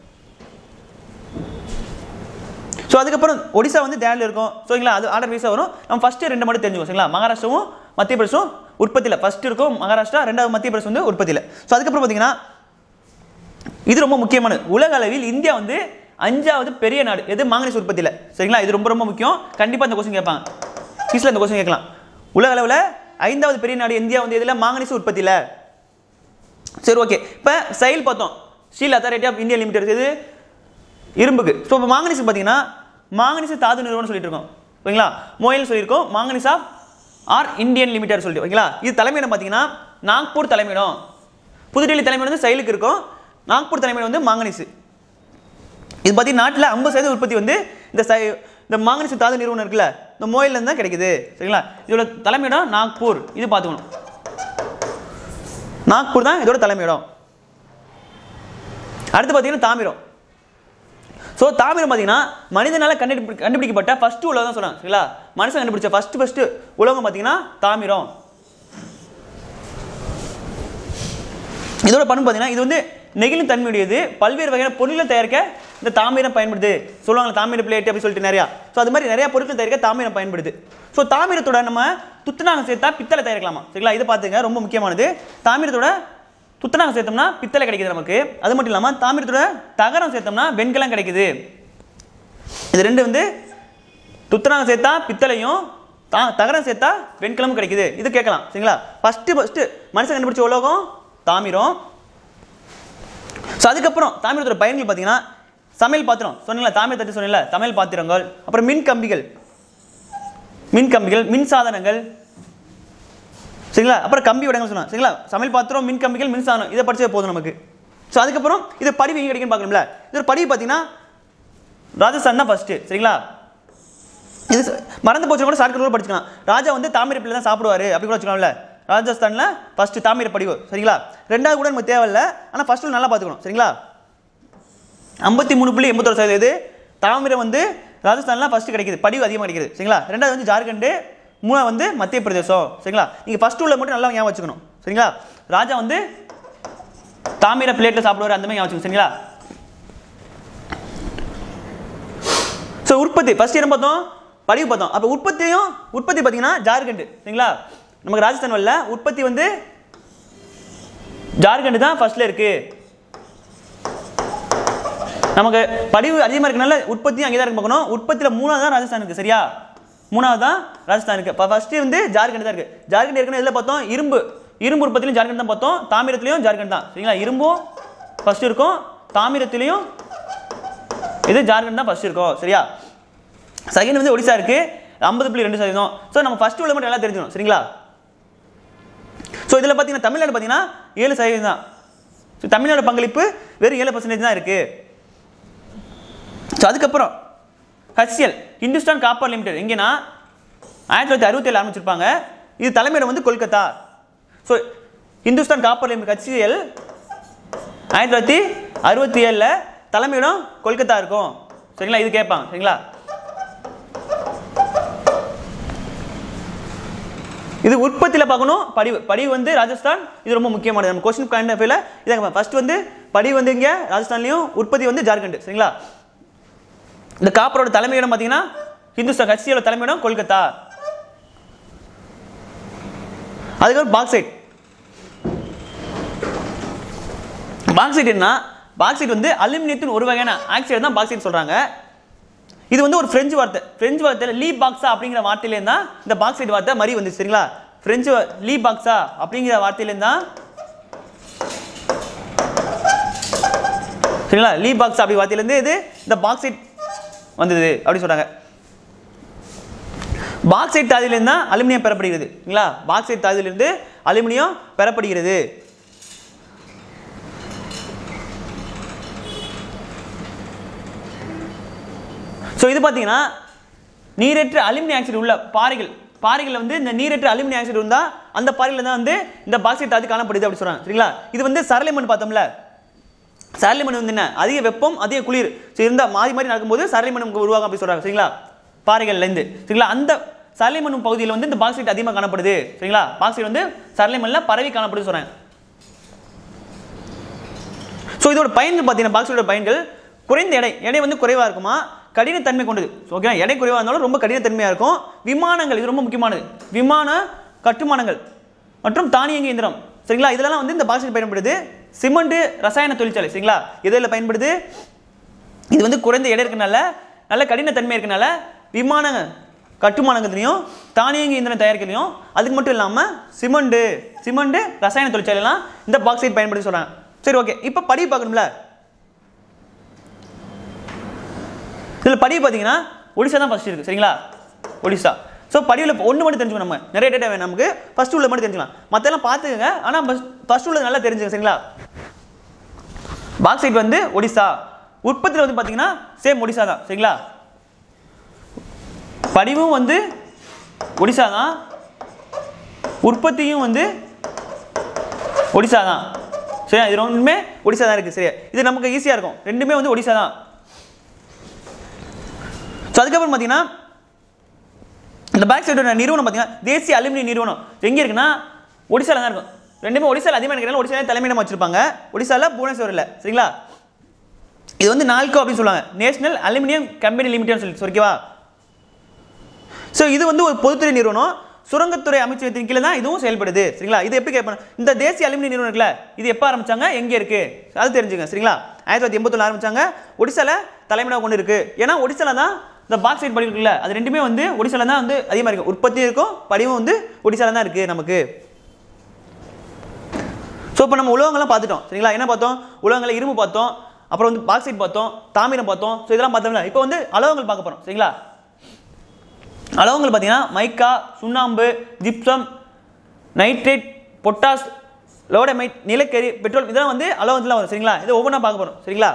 ஸோ அதுக்கப்புறம் ஒடிசா வந்து தேர்டில் இருக்கும். சரிங்களா? அது ஆர்டர் வைஸாக வரும். நம்ம ஃபஸ்ட்டு 2 மட்டும் தெரிஞ்சுக்கோம். சரிங்களா? மகாராஷ்டிராவும் மத்திய பிரதேஷும் உற்பத்தியில் ஃபஸ்ட்டு இருக்கும் மகாராஷ்டிரா, ரெண்டாவது மத்திய பிரதேஷ் வந்து உற்பத்தியில். ஸோ அதுக்கப்புறம் பார்த்தீங்கன்னா இது ரொம்ப முக்கியமானது. உலக அளவில் இந்தியா வந்து 5வது பெரிய நாடு எது? மாங்கனீஸ் உற்பத்தியில். சரிங்களா? இது ரொம்ப ரொம்ப முக்கியம். கண்டிப்பாக இந்த கொஸ்டின் கேட்பாங்க. கிஸ்ல இந்த கொஸ்டின் கேட்கலாம். உலக அளவில் 5வது பெரிய நாடு இந்தியா வந்து எதில்? மாங்கனீஸ் உற்பத்தியில். சரி, ஓகே. இப்போ செயல் பார்த்தோம். Steel authority of India limited, இது இரும்புக்கு. ஸோ இப்போ மாங்கனீஸ் பார்த்தீங்கன்னா மாங்கனீஸ் தாது நிறுவனம் சொல்லிட்டு இருக்கோம். ஓகேங்களா? மோயல் சொல்லியிருக்கோம். Manganese of ore Indian limited சொல்லிட்டு. ஓகேங்களா? இது தலைமையிடம் பார்த்தீங்கன்னா நாக்பூர் தலைமையிடம். புதுடெல்லி தலைமையிடம் வந்து செயலுக்கு இருக்கும். நாக்பூர் தலைமையிடம் வந்து மாங்கனீஸ். இது பார்த்தீங்கன்னா நாட்டில் 50% உற்பத்தி வந்து இந்த மாங்கனீஸ் தாது நிறுவனம் இருக்குல்ல, இந்த மோயிலேருந்து தான் கிடைக்குது. சரிங்களா? இதோட தலைமையிடம் நாக்பூர். இது பார்த்துக்கணும். நாக்பூர் தான் இதோட தலைமையிடம். அடுத்து பார்த்தீங்கன்னா தாமிரம். ஸோ தாமிரம் பார்த்தீங்கன்னா மனிதனால் கண்டுபிடிக்கப்பட்ட ஃபஸ்ட்டு உலகம் தான் சொல்கிறாங்க. சரிங்களா? மனுஷன் கண்டுபிடிச்ச ஃபஸ்ட்டு உலகம் பார்த்தீங்கன்னா தாமிரம். இதோட பண்பு பார்த்தீங்கன்னா இது வந்து நெகிழும் தன்மையுடையது. பல்வேறு வகையான பொருட்களை தயாரிக்க இந்த தாமிரம் பயன்படுது. சொல்லுவாங்க தாமிர பிளேட் அப்படி சொல்லிட்டு நிறையா. ஸோ அது மாதிரி நிறைய பொருட்கள் தயாரிக்க தாமிரம் பயன்படுது. ஸோ தாமிரத்தோட நம்ம துத்தநாகம் சேர்த்தா பித்தளை தயாரிக்கலாமா? சரிங்களா? இதை பார்த்துங்க, ரொம்ப முக்கியமானது. தாமிரத்தோட துத்தநாகம் சேர்த்தோம்னா பித்தளை கிடைக்குது நமக்கு. அது மட்டும் இல்லாமல் தாமிரத்தோட தகரம் சேர்த்தோம்னா வெண்கலம் கிடைக்குது. இது ரெண்டு வந்து துத்தநாகம் சேர்த்தா பித்தளையும் தகரம் சேர்த்தா வெண்கலமும் கிடைக்குது. இது கேட்கலாம். சரிங்களா? ஃபஸ்ட்டு மனுஷன் கண்டுபிடிச்ச உலோகம் தாமிரம். ஸோ அதுக்கப்புறம் தாமிரத்தோட பயன்கள் பார்த்தீங்கன்னா சமையல் பாத்திரம் சொன்னீங்களா, தாமிர தட்டு சொன்னீங்களா, சமையல் பாத்திரங்கள், அப்புறம் மின் கம்பிகள், மின் சாதனங்கள். சரிங்களா? அப்புறம் கம்பி வடங்கள் சொன்னா. சரிங்களா? சமையல் பாத்திரம், மின் கம்பிகள், மின் சாதனம், இதை படிச்சே போதும் நமக்கு. ஸோ அதுக்கப்புறம் இது படிவு எங்கே கிடைக்குன்னு பார்க்கணும்ல. இது ஒரு படிவு பார்த்தீங்கன்னா ராஜஸ்தான் தான் ஃபஸ்ட்டு. சரிங்களா? இது மறந்து போச்சு கூட ஷார்ட்கட் கூட படிச்சுக்கலாம். ராஜா வந்து தாமிர பிள்ளை தான் சாப்பிடுவார் அப்படி கூட வச்சுக்கலாம்ல. ராஜஸ்தானில் ஃபஸ்ட்டு தாமிர படிவு. சரிங்களா? ரெண்டாவது கூட நமக்கு தேவையில்லை. ஆனால் ஃபஸ்ட்டு நல்லா பார்த்துக்கணும். சரிங்களா? 53.81% இது தாமிரம் வந்து ராஜஸ்தான்லாம் ஃபஸ்ட்டு கிடைக்குது, படிவு அதிகமாக கிடைக்குது. சரிங்களா? ரெண்டாவது வந்து ஜார்க்கண்டு, மூணாவது வந்து மத்திய பிரதேசம். சரிங்களா? நீங்கள் ஃபஸ்ட்டு உள்ள மட்டும் நல்லா ஞாபகம் வச்சுக்கணும். சரிங்களா? ராஜா வந்து தாமிர பிளேட்டில் சாப்பிடுவார், அந்த மாதிரி ஞாபகம் வச்சுக்கணும். சரிங்களா? ஸோ உற்பத்தி ஃபஸ்ட் இடம் பார்த்தோம், படிவு பார்த்தோம். அப்போ உற்பத்தி பார்த்தீங்கன்னா ஜார்க்கண்டு. சரிங்களா? நமக்கு ராஜஸ்தான் வரல, உற்பத்தி வந்து ஜார்க்கண்டு தான் ஃபர்ஸ்ட்ல இருக்கு. நமக்கு படிவு அதிகமாக இருக்கனால உற்பத்தியும் அங்கே தான் இருக்கு பார்க்கணும். உற்பத்தியில் 3வது தான் ராஜஸ்தான் இருக்குது. சரியா? 3வது தான் ராஜஸ்தான் இருக்குது. இப்போ ஃபஸ்ட்டு வந்து ஜார்க்கண்ட் தான் இருக்குது. ஜார்க்கண்ட் ஏற்கனவே எதில் பார்த்தோம்? இரும்பு உற்பத்திலையும் ஜார்க்கண்ட் தான் பார்த்தோம். தாமிரத்திலையும் ஜார்க்கண்ட் தான். சரிங்களா? இரும்பும் ஃபஸ்ட்டு இருக்கும், தாமிரத்திலையும் இது ஜார்க்கண்ட் தான் ஃபஸ்ட்டு இருக்கும். சரியா? செகண்ட் வந்து ஒடிசா இருக்குது 50.2%. ஸோ நம்ம ஃபஸ்ட்டு உள்ள மட்டும் நல்லா தெரிஞ்சுக்கணும். சரிங்களா? ஸோ இதில் பார்த்தீங்கன்னா தமிழ்நாடு பார்த்தீங்கன்னா 7% தான். ஸோ தமிழ்நாடு பங்களிப்பு வெறும் 7% தான் இருக்குது. ஸோ அதுக்கப்புறம் HCL ஹிந்துஸ்தான் காப்பர் லிமிடெட் எங்கேனா 1967 ஆரம்பிச்சிருப்பாங்க. இது தலைமையிடம் வந்து Kolkata. So Hindustan copper limited HCL 1967 தலைமையிடம் கொல்கத்தா இருக்கும். சரிங்களா, இது கேட்பாங்க. சரிங்களா, இது உற்பத்தியில் பார்க்கணும். படிவு வந்து ராஜஸ்தான், இது ரொம்ப முக்கியமானது. நம்ம கொஸ்டின் பாயிண்ட் ஆஃப் வியூல இதாங்க. ஃபர்ஸ்ட் வந்து படிவு வந்து இங்கே ராஜஸ்தான்லையும், உற்பத்தி வந்து ஜார்க்கண்ட். சரிங்களா, இந்த காப்பரோட தலைமையிடம் பார்த்தீங்கன்னா ஹிந்துஸ்தான், HCL தலைமையிடம் கொல்கத்தா. அதுக்கப்புறம் பாக்சைட். பாக்சைட் என்ன? பாக்சைட் வந்து அலுமினியத்தின் ஒரு வகையான ஆக்சைடு தான் பாக்சைட் சொல்றாங்க. இது வந்து ஒரு பிரெஞ்சு வார்த்தை. பிரெஞ்சு வார்த்தையில லீ பாக்ஸா அப்படிங்கிற வார்த்தையிலேருந்து தான் இந்த பாக்சைட் வார்த்தை மறி வந்து. சரிங்களா, பிரெஞ்சு லீ பாக்ஸா அப்படிங்கிற வார்த்தையிலேருந்து தான், சரிங்களா, லீ பாக்ஸா அப்படி வார்த்தையிலேருந்து இது இந்த பாக்சைட் வந்தது அப்படி சொல்றாங்க. பாக்சைட் தாதுலேருந்து தான் அலுமினியம் பெறப்படுகிறது. சரிங்களா, பாக்சைட் தாதுலேருந்து அலுமினியம் பெறப்படுகிறது. ஸோ இது பார்த்தீங்கன்னா நீரற்ற அலுமினியம் ஆக்சைடு உள்ள பாறைகள் வந்து இந்த நீரற்ற அலுமினியம் ஆக்சைடு இருந்தால் அந்த பாறையில் தான் வந்து இந்த பாக்சைட் தாது காணப்படுது அப்படி சொல்கிறாங்க. சரிங்களா, இது வந்து சரளை மண் பார்த்தோம்ல, சரளை மண் வந்து என்ன, அதிக வெப்பம் அதிக குளிர் ஸோ இருந்தால் மாறி மாறி நடக்கும்போது சரளை மண் உருவாகும் அப்படி சொல்கிறாங்க. சரிங்களா, பாறைகள்லேருந்து. சரிங்களா, அந்த சரளை மண் பகுதியில் வந்து இந்த பாக்சைட் அதிகமாக காணப்படுது. சரிங்களா, பாக்சைட் வந்து சரளை மண்ணில் பரவி காணப்படுது சொல்கிறாங்க. ஸோ இதோட பயன்கள் பார்த்தீங்கன்னா, பாக்சைட்டோட பயன்கள் குறைந்த எடை வந்து குறைவாக இருக்குமா, கடினத்தன்மை கொண்டது. ஓகே, எடை குறைவாக இருந்தாலும் ரொம்ப கடினத்தன்மையாக இருக்கும். விமானங்கள், இது ரொம்ப முக்கியமானது, விமான கட்டுமானங்கள் மற்றும் தானியங்கி இயந்திரம். சரிங்களா, இதெல்லாம் வந்து இந்த பாக்சைட் பயன்படுது. சிமெண்ட் ரசாயன தொழிற்சாலை. சரிங்களா, இதில் பயன்படுது. இது வந்து குறைந்த எடை இருக்கனால, நல்ல கடினத்தன்மை இருக்கனால விமான கட்டுமானங்களையும் தானியங்கி இயந்திரம் தயாரிக்கலையும், அதுக்கு மட்டும் இல்லாமல் சிமெண்ட் ரசாயன தொழிற்சாலைலாம் இந்த பாக்சைட் பயன்படுத்தி சொல்கிறாங்க. சரி, ஓகே, இப்போ படிவு பார்க்கணும்ல. இதில் படிவு பார்த்தீங்கன்னா ஒடிசா தான் ஃபர்ஸ்ட் இருக்குது. சரிங்களா, ஒடிசா. ஸோ படிவில் ஒன்று மட்டும் தெரிஞ்சுக்கணும். நம்ம நிறைய டேட்டா வேணும் நமக்கு, ஃபர்ஸ்ட் உள்ள மட்டும் தெரிஞ்சுக்கலாம். மற்றெல்லாம் பார்த்துக்கங்க, ஆனால் ஃபர்ஸ்ட் உள்ளது நல்லா தெரிஞ்சுங்க. சரிங்களா, பாக்சைட் வந்து ஒடிசா. உற்பத்தியில் வந்து பார்த்தீங்கன்னா சேம் ஒடிசா தான். சரிங்களா, படிவும் வந்து ஒடிசா தான், உற்பத்தியும் வந்து ஒடிசா தான். சரியா, இது ரெண்டுமே ஒடிசா தான் இருக்குது. சரியா, இது நமக்கு ஈஸியாக இருக்கும். ரெண்டுமே வந்து ஒடிசா தான். ஸோ அதுக்கப்புறம் பார்த்தீங்கன்னா இந்த பாக்சைட்டோட நிறுவனம் பார்த்தீங்கன்னா தேசிய அலுமினிய நிறுவனம் எங்கே இருக்குன்னா ஒடிசாவில் தான் இருக்கும். ரெண்டுமே ஒடிசாவில் அதிகமாக இருக்கிறனால ஒடிசாவில் தலைமையிடம் வச்சிருப்பாங்க. ஒடிசாவில் புவனேஸ்வரில். சரிங்களா, இது வந்து நால்கோ அப்படின்னு சொல்லுவாங்க, நேஷனல் அலுமினியம் கம்பெனி லிமிடெட் சொல்லி. ஓகேவா, ஸோ இது வந்து ஒரு பொதுத்துறை நிறுவனம், சுரங்கத்துறை அமைச்சகத்தின் கீழே தான் இதுவும் செயல்படுது. சரிங்களா, இது எப்படி கேட்பாங்க, இந்த தேசிய அலுமினிய நிறுவனம் இருக்குல்ல, இது எப்போ ஆரம்பிச்சாங்க, எங்கே இருக்கு அது தெரிஞ்சுங்க. சரிங்களா, 1981 ஆரம்பிச்சாங்க, ஒடிசாவில் தலைமையிடம் கொண்டு இருக்கு. ஏன்னா ஒடிசாவில் தான் இந்த பாக்சைட் படிவு இருக்குல்ல, அது ரெண்டுமே வந்து ஒடிசாவில் தான் வந்து அதிகமாக இருக்கும். உற்பத்தியும் இருக்கும், படிவும் வந்து ஒடிசாவில் தான் இருக்கு நமக்கு. ஸோ இப்போ நம்ம உலகங்கள்லாம் பார்த்துட்டோம். சரிங்களா, என்ன பார்த்தோம், உலகங்களை இரும்பு பார்த்தோம், அப்புறம் வந்து பாக்சைட் பார்த்தோம், தாமிரம் பார்த்தோம். ஸோ இதெல்லாம் பார்த்தோம்ல. இப்போ வந்து அலோகங்கள் பார்க்க போகிறோம். சரிங்களா, அலோகங்கள் பார்த்தீங்கன்னா மைக்கா, சுண்ணாம்பு, ஜிப்சம், நைட்ரேட், பொட்டாஸ், லோடமைட், நிலக்கரி, பெட்ரோல், இதெல்லாம் வந்து அலோகத்தில் வரும். சரிங்களா, இதை ஒவ்வொன்றா பார்க்க போகிறோம். சரிங்களா,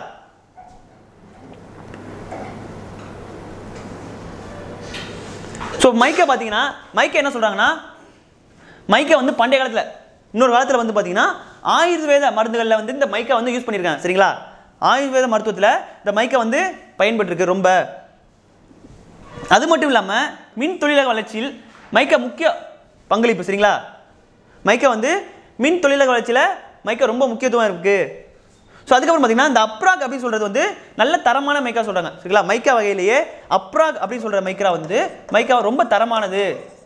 ஸோ மைக்கா பார்த்தீங்கன்னா மைக்கா என்ன சொல்கிறாங்கன்னா, மைக்கா வந்து பண்டைய காலத்தில், இன்னொரு காலத்தில் வந்து பார்த்தீங்கன்னா ஆயுர்வேத மருந்துகளில் வந்து இந்த மைக்கா வந்து யூஸ் பண்ணியிருக்காங்க. சரிங்களா, ஆயுர்வேத மருத்துவத்தில் இந்த மைக்கா வந்து பயன்பட்டுருக்கு ரொம்ப. அது மட்டும் இல்லாமல் மின் தொழிலக வளர்ச்சியில் மைக்கா முக்கிய பங்களிப்பு. சரிங்களா, மைக்கா வந்து மின் தொழிலக வளர்ச்சியில் மைக்கா ரொம்ப முக்கியத்துவம் இருக்குது. ஸோ அதுக்கப்புறம் பார்த்தீங்கன்னா இந்த அப்ராக் அப்படின்னு சொல்கிறது வந்து நல்ல தரமான மைக்கா சொல்கிறாங்க. சரிங்களா, மைக்கா வகையிலேயே அப்ராக் அப்படின்னு சொல்கிற மைக்கா வந்து மைக்கா ரொம்ப தரமானது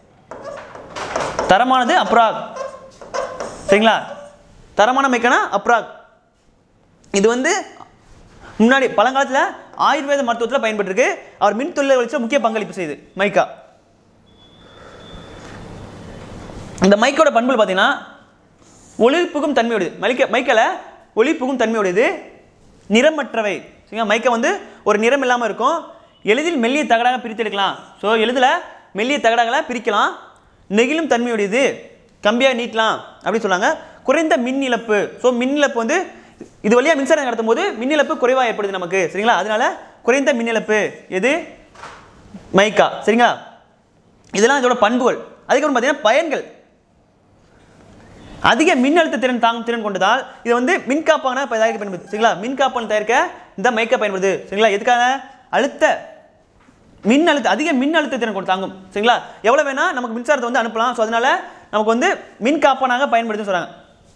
அப்ராக். சரிங்களா, தரமான மைக்கானா அப்ராக். இது வந்து முன்னாடி பழங்காலத்தில் ஆயுர்வேத மருத்துவத்தில் பயன்பட்டுருக்கு. அவர் மின் தொழிலை வச்சு முக்கிய பங்களிப்பு செய்யுது மைக்கா. இந்த மைக்கோட பண்புகள் பார்த்தீங்கன்னா ஒளிர்ப்புகும் தன்மையுடையது. மைக்கால ஒளிர்ப்புகும் தன்மையுடையது, நிறமற்றவை. சரிங்களா, மைக்கா வந்து ஒரு நிறம் இல்லாமல் இருக்கும். எளிதில் மெல்லிய தகடாக பிரித்து எடுக்கலாம். ஸோ எளிதில் மெல்லிய தகடாக பிரிக்கலாம். நெகிழும் தன்மையுடையது, கம்பியாக நீட்டலாம் அப்படின்னு சொன்னாங்க. குறைந்த மின் இழப்பு. ஸோ மின் இழப்பு வந்து இது வழியாக மின்சாரம் கடத்தும் போது மின் இழப்பு குறைவாக ஏற்படுது நமக்கு. சரிங்களா, அதனால குறைந்த மின் இழப்பு எது, மைக்கா. சரிங்களா, இதெல்லாம் இதோட பண்புகள். அதுக்கப்புறம் பார்த்தீங்கன்னா பயன்கள். அதிக மின்னழுத்த திறன் தாங்கும் திறன் கொண்டதால் இது வந்து மின்காப்பான தயாரிக்க பயன்படுது சரிங்களா. மின்காப்பான தயாரிக்க இந்த மைக்கா பயன்படுது சரிங்களா. எதுக்காக? அதிக மின்னழுத்த திறன் கொண்டு தாங்கும் சரிங்களா. எவ்வளவு வேணா நமக்கு மின்சாரத்தை வந்து அனுப்பலாம். ஸோ அதனால நமக்கு வந்து மின்காப்பானாக பயன்படுதுன்னு சொல்றாங்க.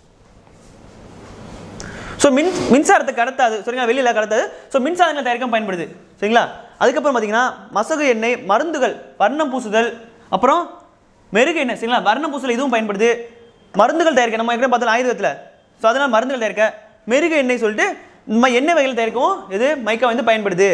ஸோ மின்சாரத்தை கடத்தாது சரிங்களா, வெளியில கடத்தாது. ஸோ மின்சாரங்கள் தயாரிக்க பயன்படுது சரிங்களா. அதுக்கப்புறம் பார்த்தீங்கன்னா மசகு எண்ணெய், மருந்துகள், வர்ணம் பூசுதல், அப்புறம் மெருகு எண்ணெய் சரிங்களா. வர்ணம் பூசுதல் இதுவும் பயன்படுது. மருந்துகள் தயாரிக்க நம்ம ஏற்கனவே பார்த்தோம் ஆயுதத்தில். ஸோ அதனால மருந்துகள் தயாரிக்க மெருகு எண்ணெய் சொல்லிட்டு நம்ம எண்ணெய் வகைகள் தயாரிக்கவும் இது மைக்கா வந்து பயன்படுது.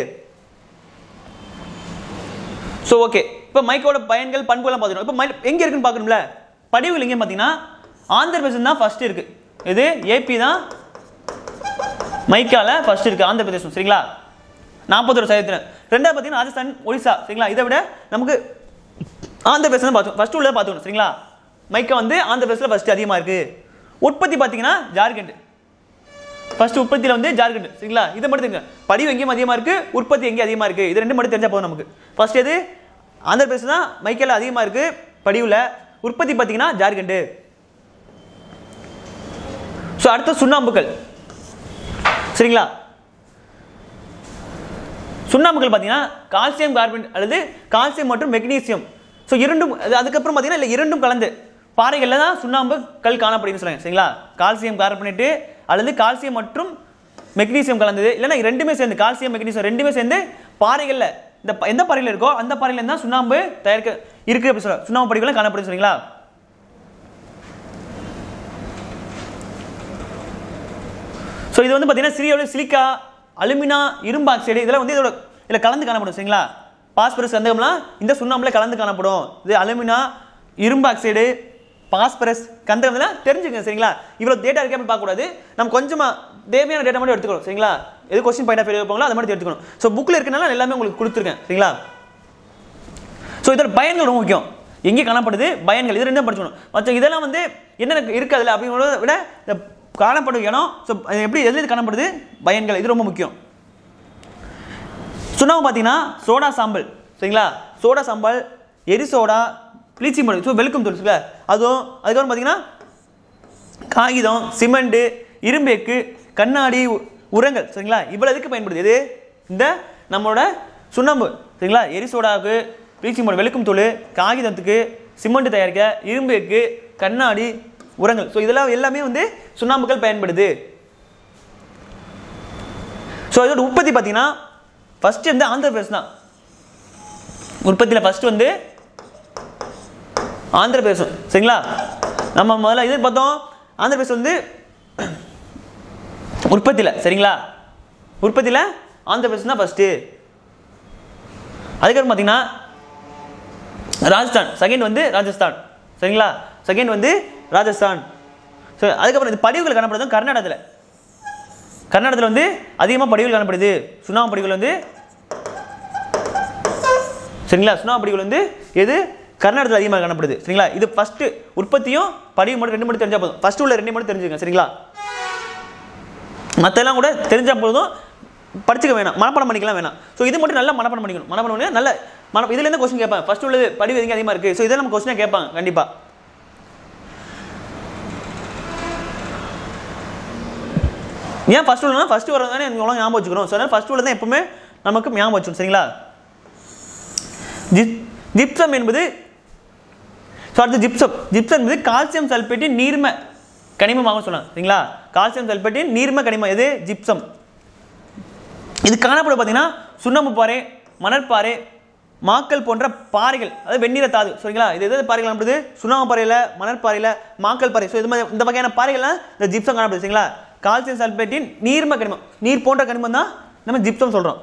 ஸோ ஓகே, இப்போ மைக்கோட பயன்கள் பண்புகள்லாம் பார்த்துட்டோம். இப்போ எங்கே இருக்குன்னு பார்க்கணும்ல. படிவுகள் எங்கேயும் பார்த்தீங்கன்னா ஆந்திர பிரதேசம் தான் ஃபர்ஸ்ட் இருக்கு. இது ஏபி தான் மைக்கால ஃபர்ஸ்ட் இருக்கு, ஆந்திர பிரதேசம் சரிங்களா 41%. ரெண்டாவது பார்த்தீங்கன்னா ராஜஸ்தான், ஒடிசா சரிங்களா. இதை விட நமக்கு ஆந்திர பிரதேசம் பார்த்தோம் ஃபர்ஸ்ட் உள்ள பார்த்துக்கணும் சரிங்களா. மைக்கா வந்து ஆந்திர பிரதேசத்தில் ஃபர்ஸ்ட் அதிகமாக இருக்கு. உற்பத்தி பார்த்தீங்கன்னா ஜார்க்கண்ட் ஃபர்ஸ்ட், உற்பத்தியில் வந்து ஜார்க்கண்ட் சரிங்களா. இதை மட்டும் தெரியுங்க. படிவு எங்கேயும் அதிகமாக இருக்கு, உற்பத்தி எங்கேயும் அதிகமாக இருக்கு. இது ரெண்டு மட்டும் தெரிஞ்சா போதும் நமக்கு. ஃபர்ஸ்ட் எது? ஆந்திர பிரதேசம் தான் மைக்கால அதிகமாக இருக்கு படிவில். உற்பத்தி பார்த்தீங்கன்னா ஜார்க்கண்ட். ஸோ அடுத்த சுண்ணாம்புகள் சரிங்களா. சுண்ணாம்புகள் பார்த்தீங்கன்னா கால்சியம் கார்பனேட் அல்லது கால்சியம் மற்றும் மெக்னீசியம். ஸோ இரண்டும், அதுக்கப்புறம் பார்த்தீங்கன்னா இல்லை இரண்டும் கலந்து பாறைகளில் தான் சுண்ணாம்பு கல் காணப்படுதுன்னு சொல்லுவாங்க சரிங்களா. கால்சியம் கார்பனேட்டு அல்லது கால்சியம் மற்றும் மெக்னீசியம் கலந்தது, இல்லைன்னா ரெண்டுமே சேர்ந்து கால்சியம் மெக்னீசியம் ரெண்டுமே சேர்ந்து பாறைகளில் இந்த எந்த பாறையில் இருக்கோ அந்த பாறையில் தான் சுண்ணாம்பு தயாரிக்க இருக்கு அப்படி சொல்லுவாங்க. சுண்ணாம்பு படிவுகள் காணப்படுது சரிங்களா. ஸோ இது வந்து பார்த்தீங்கன்னா சிறிய அளவு சிலிக்கா, அலுமினா, இரும்பு ஆக்சைடு இதெல்லாம் வந்து இதில் கலந்து காணப்படும் சரிங்களா. பாஸ்பரஸ் கந்தகம்லாம் இந்த சுண்ணாம்புல கலந்து காணப்படும். இது அலுமினா, இரும்பு ஆக்சைடு, பாஸ்பரஸ் கந்தகம் இதெல்லாம் தெரிஞ்சுக்கங்க சரிங்களா. இவ்வளோ டேட்டா இருக்கே பார்க்கக்கூடாது. நம்ம கொஞ்சமாக தேவையான டேட்டா மட்டும் எடுத்துக்கணும் சரிங்களா. எது கொஸ்டின் பாயிண்ட் ஆஃப் வியூ வைப்பாங்களோ அதை மட்டும் எடுத்துக்கணும். ஸோ புக்கில் இருக்கனால எல்லாமே உங்களுக்கு கொடுத்துருக்கேன் சரிங்களா. ஸோ இதோட பயன்கள் ரொம்ப முக்கியம். எங்கே காணப்படுது பயன்கள், இது ரெண்டும் படிச்சுக்கணும். மற்ற இதெல்லாம் வந்து என்ன இருக்குது அதில் அப்படிங்கிறத விட இந்த காணப்படும் இடம், ஸோ எப்படி எது காணப்படுது பயன்கள், இது ரொம்ப முக்கியம். சுண்ணாம்பு பார்த்தீங்கன்னா சோடா சாம்பல் சரிங்களா. சோடா சாம்பல், எரிசோடா, ப்ளீச்சிங் பவுடர், ஸோ வெளுக்கும் தூள் சரிங்களா. அதுக்கப்புறம் பார்த்தீங்கன்னா காகிதம், சிமெண்ட்டு, இரும்பேக்கு, கண்ணாடி, உரங்கள் சரிங்களா. இவ்வளோ இதுக்கு பயன்படுது. இது இந்த நம்மளோட சுண்ணாம்பு சரிங்களா. எரிசோடாவுக்கு, ப்ளீச்சிங் பவுடர், வெளுக்கும் தூள், காகிதத்துக்கு, சிமெண்ட் தயாரிக்க, இரும்பேக்கு, கண்ணாடி, உரங்கள். ஸோ இதெல்லாம் எல்லாமே வந்து சுண்ணாம்புகள் பயன்படுது. ஸோ இதோட உற்பத்தி பார்த்தீங்கன்னா ஃபர்ஸ்ட் வந்து ஆந்திர பிரதேசம் தான். உற்பத்தியில் ஃபர்ஸ்ட் வந்து ஆந்திர பிரதேசம் சரிங்களா. நம்ம முதல்ல இது பார்த்தோம், ஆந்திர பிரதேசம் வந்து உற்பத்தியில் சரிங்களா. உற்பத்தியில் ஆந்திர பிரதேசம் தான் ஃபர்ஸ்ட். அதுக்கப்புறம் பார்த்தீங்கன்னா ராஜஸ்தான் செகண்ட் வந்து ராஜஸ்தான் சரிங்களா. செகண்ட் வந்து ராஜஸ்தான். ஸோ அதுக்கப்புறம் இந்த படிவுகள் காணப்படுது கர்நாடகத்தில். கர்நாடகத்தில் வந்து அதிகமாக படிவுகள் காணப்படுது. சுண்ணாம்பு படிவுகள் வந்து சரிங்களா. சுண்ணாம்பு படிவுகள் வந்து எது கர்நாடகத்தில் அதிகமாக காணப்படுது சரிங்களா. இது ஃபர்ஸ்ட் உற்பத்தியும் படிவு மட்டும் ரெண்டு மட்டும் தெரிஞ்சால் போதும். ஃபர்ஸ்ட் உள்ள ரெண்டு மட்டும் தெரிஞ்சுங்க சரிங்களா. மற்றெல்லாம் கூட தெரிஞ்சால் போதும், படிச்சுக்க வேணாம், மனப்பாடம் பண்ணிக்கலாம் வேணாம். ஸோ இது மட்டும் நல்லா மனப்பாடம் பண்ணிக்கணும். மனப்பாடம் பண்ணி நல்ல இதுலேருந்து கொஸ்டின் கேட்பாங்க. ஃபர்ஸ்ட் உள்ளது படிவு எதுங்க அதிகமாக இருக்குது. ஸோ இதை நம்ம கொஸ்டினாக கேட்பாங்க கண்டிப்பாக. ஏன் ஃபர்ஸ்ட் உள்ளனா ஃபர்ஸ்ட் வரது தானே எவ்வளோ ஞாபகம் வச்சுக்கணும். ஸோ அதனால் ஃபர்ஸ்ட் உள்ள தான் எப்பவுமே நமக்கு ஞாபகம் வச்சுக்கணும் சரிங்களா. ஜிப்சம் என்பது ஜிப்சம் என்பது கால்சியம் சல்பேட்டின் நீர்ம கனிமமாக சொன்னாங்க சரிங்களா. கால்சியம் சல்பேட்டின் நீர்ம கனிமம் எது ஜிப்சம். இது காணப்படும் பார்த்தீங்கன்னா சுண்ணாம்பு பாறை, மணற்பாறை, மாக்கல் போன்ற பாறைகள், அதாவது வெண்ணிற தாது சரிங்களா. இது எதாவது பாறைகள் காணப்படுது சுண்ணாம்பு பாறையில், மணற்பாறையில், மாக்கல் பாறை. ஸோ இது மாதிரி இந்த வகையான பாறைகள்லாம் இந்த ஜிப்சம் காணப்படுது சரிங்களா. கால்சியம் சல்பேட்டின் நீர்ம கனிமம், நீர் போன்ற கனிமம் தான் நம்ம ஜிப்சம் சொல்கிறோம்.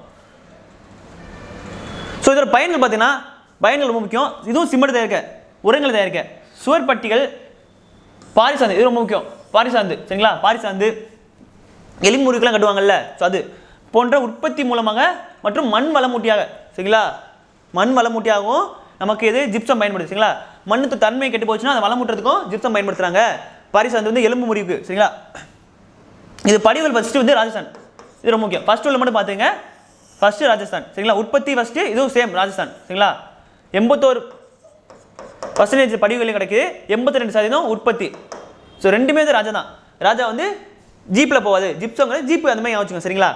ஸோ இதோட பயன்கள் பார்த்தீங்கன்னா பயன்கள் ரொம்ப முக்கியம். இதுவும் சிமெண்ட் தயாரிக்க, உரங்கள் தயாரிக்க, சுவர் பட்டிகள், பாரிசாந்து இது ரொம்ப முக்கியம். பாரிசாந்து சரிங்களா. பாரிசாந்து எலிமுருக்கெல்லாம் கட்டுவாங்கல்ல, ஸோ அது போன்ற உற்பத்தி மூலமாக மற்றும் மண் வளமூட்டியாக சரிங்களா. மண் வளமூட்டியாகவும் நமக்கு எது ஜிப்சம் பயன்படுது சரிங்களா. மண்ணுக்கு தன்மை கெட்டு போச்சுன்னா அதை வளமூட்டுறதுக்கும் ஜிப்சம் பயன்படுத்துகிறாங்க. பாரிசாந்து வந்து எலும்பு முறிவுக்கு சரிங்களா. இது படிவுகள் ஃபர்ஸ்ட் வந்து ராஜஸ்தான், இது ரொம்ப முக்கியம். ஃபர்ஸ்ட் உள்ள மட்டும் பார்த்துங்க, ஃபர்ஸ்ட் ராஜஸ்தான் சரிங்களா. உற்பத்தி ஃபர்ஸ்ட், இதுவும் சேம் ராஜஸ்தான் சரிங்களா. 81% படிவுகளையும் கிடைக்குது, 82% உற்பத்தி ஸோ ரெண்டுமே வந்து ராஜா தான். ராஜா வந்து ஜீப்பில் போகாது, ஜிப்சோங்கிறது ஜீப்பு அந்த மாதிரி வச்சுக்கோங்க சரிங்களா.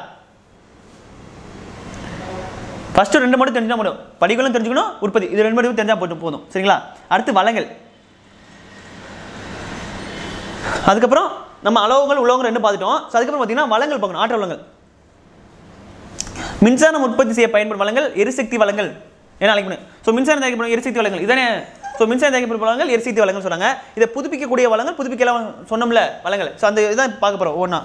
ஃபஸ்ட்டு ரெண்டு மட்டும் தெரிஞ்சால் மட்டும், படிகளும் தெரிஞ்சுக்கணும், உற்பத்தி இது ரெண்டு மட்டும் தெரிஞ்சால் போட்டு போதும் சரிங்களா. அடுத்து வளங்கள். அதுக்கப்புறம் நம்ம அளவுகள் உலோகங்கள் ரெண்டு பார்த்துட்டோம். ஸோ அதுக்கப்புறம் பார்த்தீங்கன்னா வளங்கள் பார்க்கணும். ஆற்றல் வளங்கள், மின்சாரம் உற்பத்தி செய்ய பயன்படும் வளங்கள் எரிசக்தி வளங்கள் என்ன அழைக்கணும். ஸோ மின்சாரம் தயாரிக்கப்படும் எரிசக்தி வளங்கள் இதானே. ஸோ மின்சாரம் தயாரிக்கப்படும் வளங்கள் எரிசக்தி வளங்கள் சொன்னாங்க. இதை புதுப்பிக்கக்கூடிய வளங்கள், புதுப்பிக்கலாம் சொன்னோம்ல வளங்கள். ஸோ அந்த இதான் பார்க்க போகிறோம் ஒன்றா.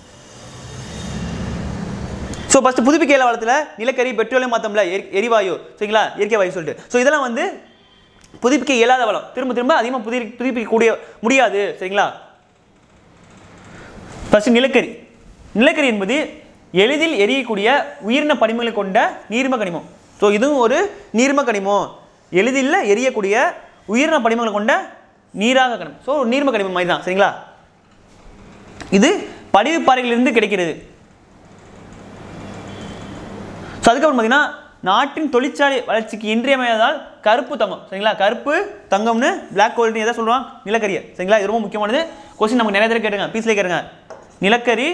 ஸோ ஃபஸ்ட்டு புதுப்பிக்க இயலாத வளத்தில் நிலக்கரி, பெட்ரோலியம் பார்த்தோம்ல, எரிவாயு சரிங்களா, இயற்கை வாயு சொல்லிட்டு. ஸோ இதெல்லாம் வந்து புதுப்பிக்க இயலாத வளம், திரும்ப திரும்ப அதிகமாக புதுப்பிக்கக்கூடிய முடியாது சரிங்களா. ஃபஸ்ட்டு நிலக்கரி. நிலக்கரி என்பது எளிதில் எரியக்கூடிய உயிரின படிமங்களை கொண்ட நீர்ம கனிமம். ஸோ இதுவும் ஒரு நீர்ம கனிமம், எளிதில் எரியக்கூடிய உயிரின படிமங்களை கொண்ட நீராக கனிமம். ஸோ ஒரு நீர்ம கனிமம் மாதிரி தான் சரிங்களா. இது படிவுப்பாறைகளிலிருந்து கிடைக்கிறது. ஸோ அதுக்கப்புறம் பார்த்தீங்கன்னா நாட்டின் தொழிற்சாலை வளர்ச்சிக்கு இன்றியமையாததால் கருப்பு தங்கம் சரிங்களா. கருப்பு தங்கம்னு பிளாக் கோல்டு எதாவது சொல்லுவாங்க நிலக்கரியை சரிங்களா. இது ரொம்ப முக்கியமானது. கொஸ்டின் நமக்கு நிறைய தடவை கேட்டுங்க, பீஸ்லேயே கேட்டுங்க. நிலக்கரி,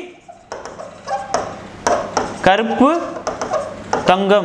கருப்பு தங்கம்.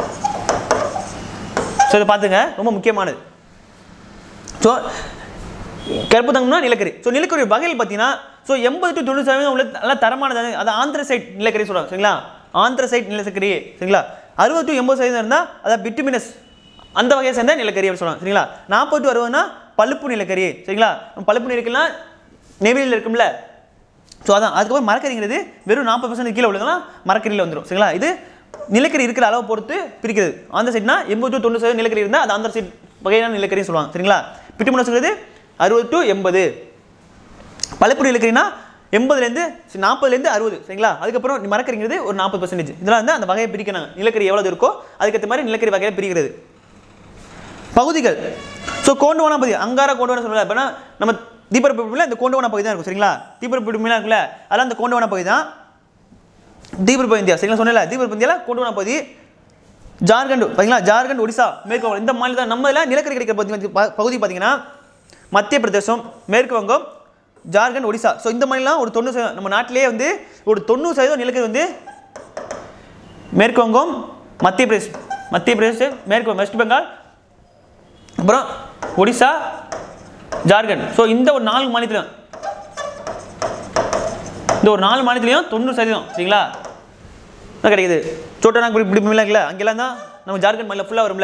ஸோ இதை பார்த்துங்க, ரொம்ப முக்கியமானது. ஸோ கருப்பு தங்கம்னா நிலக்கரி. ஸோ நிலக்கரி வகையில் பார்த்தீங்கன்னா ஸோ 80 to 90% உள்ள நல்ல தரமானது. அது ஆந்திரசைட் நிலக்கரி சொல்கிறாங்க சரிங்களா. ஆந்திரசைட் நிலக்கரி சரிங்களா. 60 to 80% இருந்தால் அதாவது பிட்டுமினஸ் அந்த வகையை சேர்ந்த நிலக்கரி அப்படின்னு சொல்லுவாங்க சரிங்களா. 40 to 60னா பழுப்பு நிலக்கரி சரிங்களா. பழுப்பு நிலக்கரிலாம் நெய்வேலியில் இருக்கும்ல. ஸோ அதான். அதுக்கப்புறம் மரக்கறிங்கிறது வெறும் 40% கீழே உள்ளதெல்லாம் மரக்கறியில் வந்துடும் சரிங்களா. இது நிலக்கரி இருக்கிற அளவை பொறுத்து பிரிக்கிறது. ஆந்திர சைட்னா 80 to 90% நிலக்கரி இருந்தால் அது ஆந்திர சைட் வகையான நிலக்கரின்னு சொல்லுவாங்க சரிங்களா. பிட்டுமினஸ்ங்கிறது 60 to 80. பழுப்பு நிலக்கரினா 80லேருந்து 40லேருந்து 60 சரிங்களா. அதுக்கப்புறம் மரக்கறிங்கிறது ஒரு 40%. இதெல்லாம் வந்து அந்த வகையை பிரிக்கணும். நிலக்கரி எவ்வளவு இருக்கோ அதுக்கேற்ற மாதிரி நிலக்கரி வகையை பிரிக்கிறது. பகுதிகள். ஸோ கோண்டுவானா பகுதி, அங்கார கோண்டுவானா சொல்லல. அப்படின்னா நம்ம தீபரப்பகுதியில் இந்த கோண்டுவானா பகுதி தான் இருக்கும் சரிங்களா. தீபரப்பகுதிலாம் இருக்குல்ல, அதெல்லாம் அந்த கோண்டுவானா பகுதி தான். தீபரப்பகுதி இந்தியா சரிங்களா சொன்னல. தீபரப்பகுதி இந்தியாவில் கோண்டுவானா பகுதி. ஜார்க்கண்ட் பார்த்தீங்களா, ஜார்க்கண்ட், ஒடிசா, மேற்கு வங்கம் இந்த மாநிலம் நம்ம இதில் நிலக்கரி கிடைக்கிற பகுதி பார்த்தீங்கன்னா மத்திய பிரதேசம், மேற்கு வங்கம், ஜார்க்கண்ட், ஒடிசா. ஸோ இந்த மாதிரிலாம் ஒரு 90% நம்ம நாட்டிலே வந்து ஒரு 90% நிலக்கரி வந்து மேற்கு வங்கம், மத்திய பிரதேஷ், மேற்கு வெஸ்ட் பெங்கால், அப்புறம் ஒடிசா, ஜார்க்கண்ட். ஸோ இந்த ஒரு 4 மாநிலத்திலும், இந்த ஒரு 4 மாநிலத்திலையும் 90% சரிங்களா கிடைக்குது. சோட்டா நாக் இப்படி இருக்குல்ல, அங்கெல்லாம் தான் நம்ம ஜார்க்கண்ட் மாநிலம் ஃபுல்லாக வரும்ல.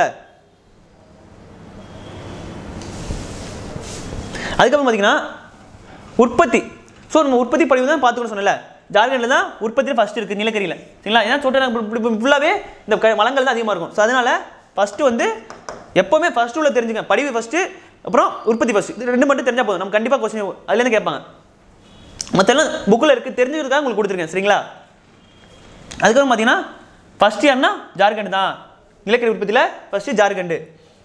அதுக்கப்புறம் பார்த்தீங்கன்னா உற்பத்தி. ஸோ நம்ம உற்பத்தி படிவு தான் பார்த்துக்கணும் சொன்னல. ஜார்க்கண்டில் தான் உற்பத்தியில் ஃபஸ்ட்டு இருக்குது நிலக்கரியில் சரிங்களா. ஏன்னா சோட்டா ஃபுல்லாகவே இந்த வளங்கள் தான் அதிகமாக இருக்கும். ஸோ அதனால் ஃபஸ்ட்டு வந்து எப்போவுமே ஃபஸ்ட்டு உள்ள தெரிஞ்சுங்க. படிவு ஃபஸ்ட்டு, அப்புறம் உற்பத்தி ஃபஸ்ட்டு. இது ரெண்டு மட்டும் தெரிஞ்சால் போதும். நம்ம கண்டிப்பாக கொஸ்டின் அதுலேருந்து கேட்பாங்க. மற்றெல்லாம் புக்கில் இருக்குது, தெரிஞ்சுக்கிறதுக்காக உங்களுக்கு கொடுத்துருக்கேன் சரிங்களா. அதுக்கப்புறம் பார்த்தீங்கன்னா ஃபஸ்ட்டு யாருன்னா ஜார்க்கண்ட் தான். நிலக்கரி உற்பத்தியில் ஃபஸ்ட்டு ஜார்க்கண்டு.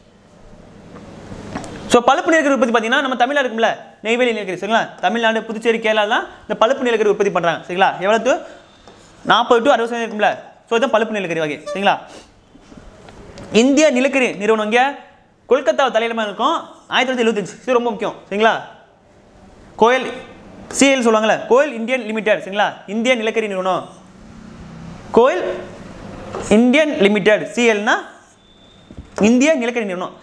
ஸோ பழுப்பு நிலக்கரி உற்பத்தி பார்த்தீங்கன்னா நம்ம தமிழ்நாடு இருக்கும்ல, நெய்வேலி நிலக்கரி சரிங்களா. தமிழ்நாடு, புதுச்சேரி, கேரளா தான் இந்த பழுப்பு நிலக்கரி உற்பத்தி பண்ணுறாங்க சரிங்களா. எவ்வளோ 40 to 60% இருக்கும்ல. ஸோ இதுதான் பழுப்பு நிலக்கரி வகை சரிங்களா. இந்திய நிலக்கரி நிறுவனம் இங்கே கொல்கத்தா தலையிடமாக இருக்கும். 1975. இது ரொம்ப முக்கியம் சரிங்களா. கோயல் சிஎல் சொல்லுவாங்கள்ல, கோயல் இந்தியன் லிமிடெட் சரிங்களா. இந்திய நிலக்கரி நிறுவனம் கோயல் இந்தியன் லிமிடெட். சிஎல்னா இந்திய நிலக்கரி நிறுவனம்.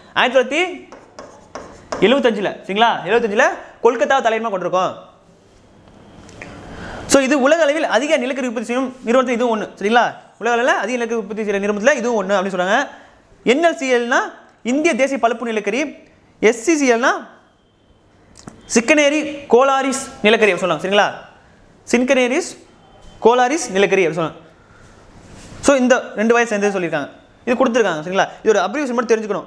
1975 சரிங்களா. 75 கொல்கத்தா தலைமையாக கொண்டிருக்கோம். ஸோ இது உலக அளவில் அதிக நிலக்கரி உற்பத்தி செய்யும் நிறுவனத்தில் இதுவும் ஒன்று சரிங்களா. உலக அளவில் அதிக நிலக்கரி உற்பத்தி செய்கிற நிறுவனத்தில் இதுவும் ஒன்று அப்படின்னு சொல்கிறாங்க. என்எல்சிஎல்னா இந்திய தேசிய பழுப்பு நிலக்கரி. எஸ்சிசிஎல்னா சிக்கனேரி கோலாரிஸ் நிலக்கரி அப்படி சொல்லுவாங்க சரிங்களா. சின்கனேரிஸ் கோலாரிஸ் நிலக்கரி அப்படி சொல்லுவாங்க. ஸோ இந்த 2 வயசு சேர்ந்து சொல்லியிருக்காங்க. இது கொடுத்துருக்காங்க சரிங்களா. இது ஒரு அப்ரிவேஷன் மட்டும் தெரிஞ்சுக்கணும்.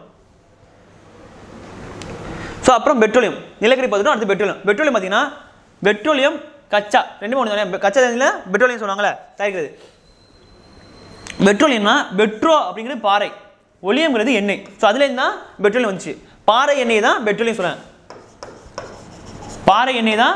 ஸோ அப்புறம் பெட்ரோலியம் நிலக்கரி பார்த்துட்டோம். அடுத்து பெட்ரோலியம் பார்த்தீங்கன்னா பெட்ரோலியம் கச்சா ரெண்டுமே ஒன்று தானே. கச்சா தண்ணியில் பெட்ரோலியம் சொல்லுவாங்களே தயாரிக்கிறது. பெட்ரோலியம்னா பெட்ரோ அப்படிங்கிறது பாறை, ஒலியம்ங்கிறது எண்ணெய். ஸோ அதுலேருந்து தான் பெட்ரோலியம் வந்துச்சு. பாறை எண்ணெய் தான் பெட்ரோலியம் சொல்கிறாங்க. பாறை எண்ணெய் தான்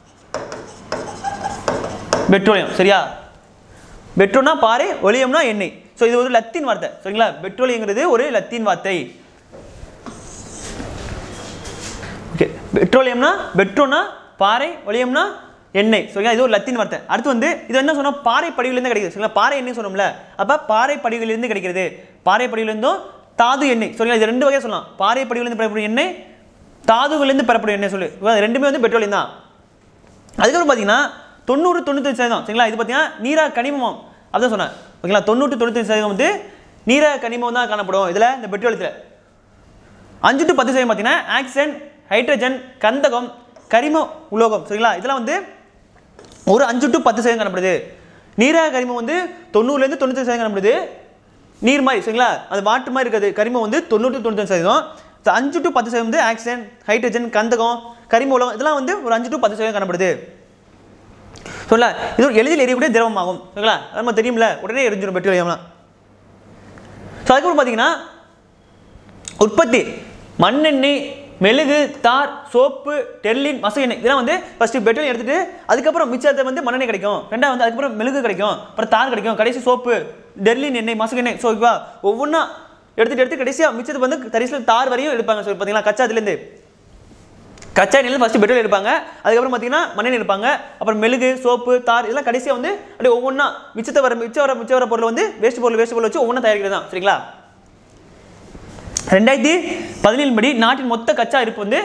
பெட்ரோலியம் சரியா. பெட்ரோல்னா பாறை, ஒலியம்னா எண்ணெய். ஸோ இது ஒரு லத்தீன் வார்த்தை சரிங்களா. பெட்ரோலியங்கிறது ஒரு லத்தீன் வார்த்தை. ஓகே, பெட்ரோலியம்னா பெட்ரோனா பாறை வளியம்னா எண்ணெய். சரிங்களா, இது ஒரு லத்தீன் வார்த்தை. அடுத்து வந்து இது என்ன சொன்னோம், பாறை படிவிலிருந்து கிடைக்குது. சரிங்களா, பாறை எண்ணெய் சொன்னோம்ல, அப்போ பாறை படிவிலிருந்து கிடைக்கிறது. பாறை படிவிலிருந்தும் தாது எண்ணெய். சரிங்களா, இது ரெண்டு வகையாக சொல்லலாம். பாறை படிவிலிருந்து பெறப்படும் எண்ணெய், தாதுவிலிருந்து பெறப்படும் எண்ணெய் சொல்லு. ரெண்டுமே வந்து பெட்ரோலியம் தான். அதுக்கப்புறம் பார்த்தீங்கன்னா 90-95%. சரிங்களா, இது பார்த்தீங்கன்னா நீரா கனிமம் அப்படிதான் சொன்னேன். ஓகேங்களா, 90-95% வந்து நீரா கனிமம் தான் காணப்படும் இதில், இந்த பெட்ரோலியத்தில். 5-10% பார்த்தீங்கன்னா ஆக்சிஜன், ஹைட்ரஜன், கந்தகம், கரிம உலோகம். சரிங்களா, இதெல்லாம் வந்து ஒரு 5-10% காணப்படுது. நீரா கரிமம் வந்து 90-95% காணப்படுது. நீர் மாதிரி. சரிங்களா, அது வாட்டர் மாதிரி இருக்கிறது கரிமம் வந்து 90-95%. 5-10% வந்து ஆக்சிஜன், ஹைட்ரஜன், கந்தகம், கரிம உலோகம் இதெல்லாம் வந்து ஒரு 5-10% காணப்படுது. சொல்லல, இது ஒரு எளிதில் எரியக்கூடிய திரவமாகும். சரிங்களா, நம்ம தெரியும்ல, உடனே எரிஞ்சிடும் பெட்ரோலியம்லாம். ஸோ அதுக்கப்புறம் பார்த்தீங்கன்னா உற்பத்தி மண்ணெண்ணெய், மெழுகு, தார், சோப்பு, டெர்லின், மசகு எண்ணெய் இதெல்லாம் வந்து ஃபர்ஸ்ட் பெட்ரோலியம் எடுத்துட்டு அதுக்கப்புறம் மிச்சத்தை வந்து மண்ணெண்ணெய் கிடைக்கும். ரெண்டாவது வந்து அதுக்கப்புறம் மெழுகு கிடைக்கும், அப்புறம் தார் கிடைக்கும், கடைசி சோப்பு, டெர்லின் எண்ணெய், மசகு எண்ணெய். ஸோ இப்போ ஒவ்வொன்றா எடுத்து கடைசியாக மிச்சத்தை வந்து கடைசியில் தார் வரையும் எடுப்பாங்க. ஸோ பார்த்தீங்களா, கச்சா இதுலேருந்து கச்சா எண்ணெயில் ஃபர்ஸ்ட் பெட்ரோல் எடுப்பாங்க, அதுக்கப்புறம் பார்த்தீங்கன்னா மண்ணெண்ணெய் எடுப்பாங்க, அப்புறம் மெழுகு, சோப்பு, தார் இதெல்லாம் கடைசியாக வந்து அப்படியே ஒவ்வொன்றா மிச்ச வர பொருள் வந்து வேஸ்ட் பொருள் வச்சு ஒவ்வொன்றா தயாரிக்கிறது தான். சரிங்களா, 2017 படி நாட்டின் மொத்த கச்சா இருப்பு வந்து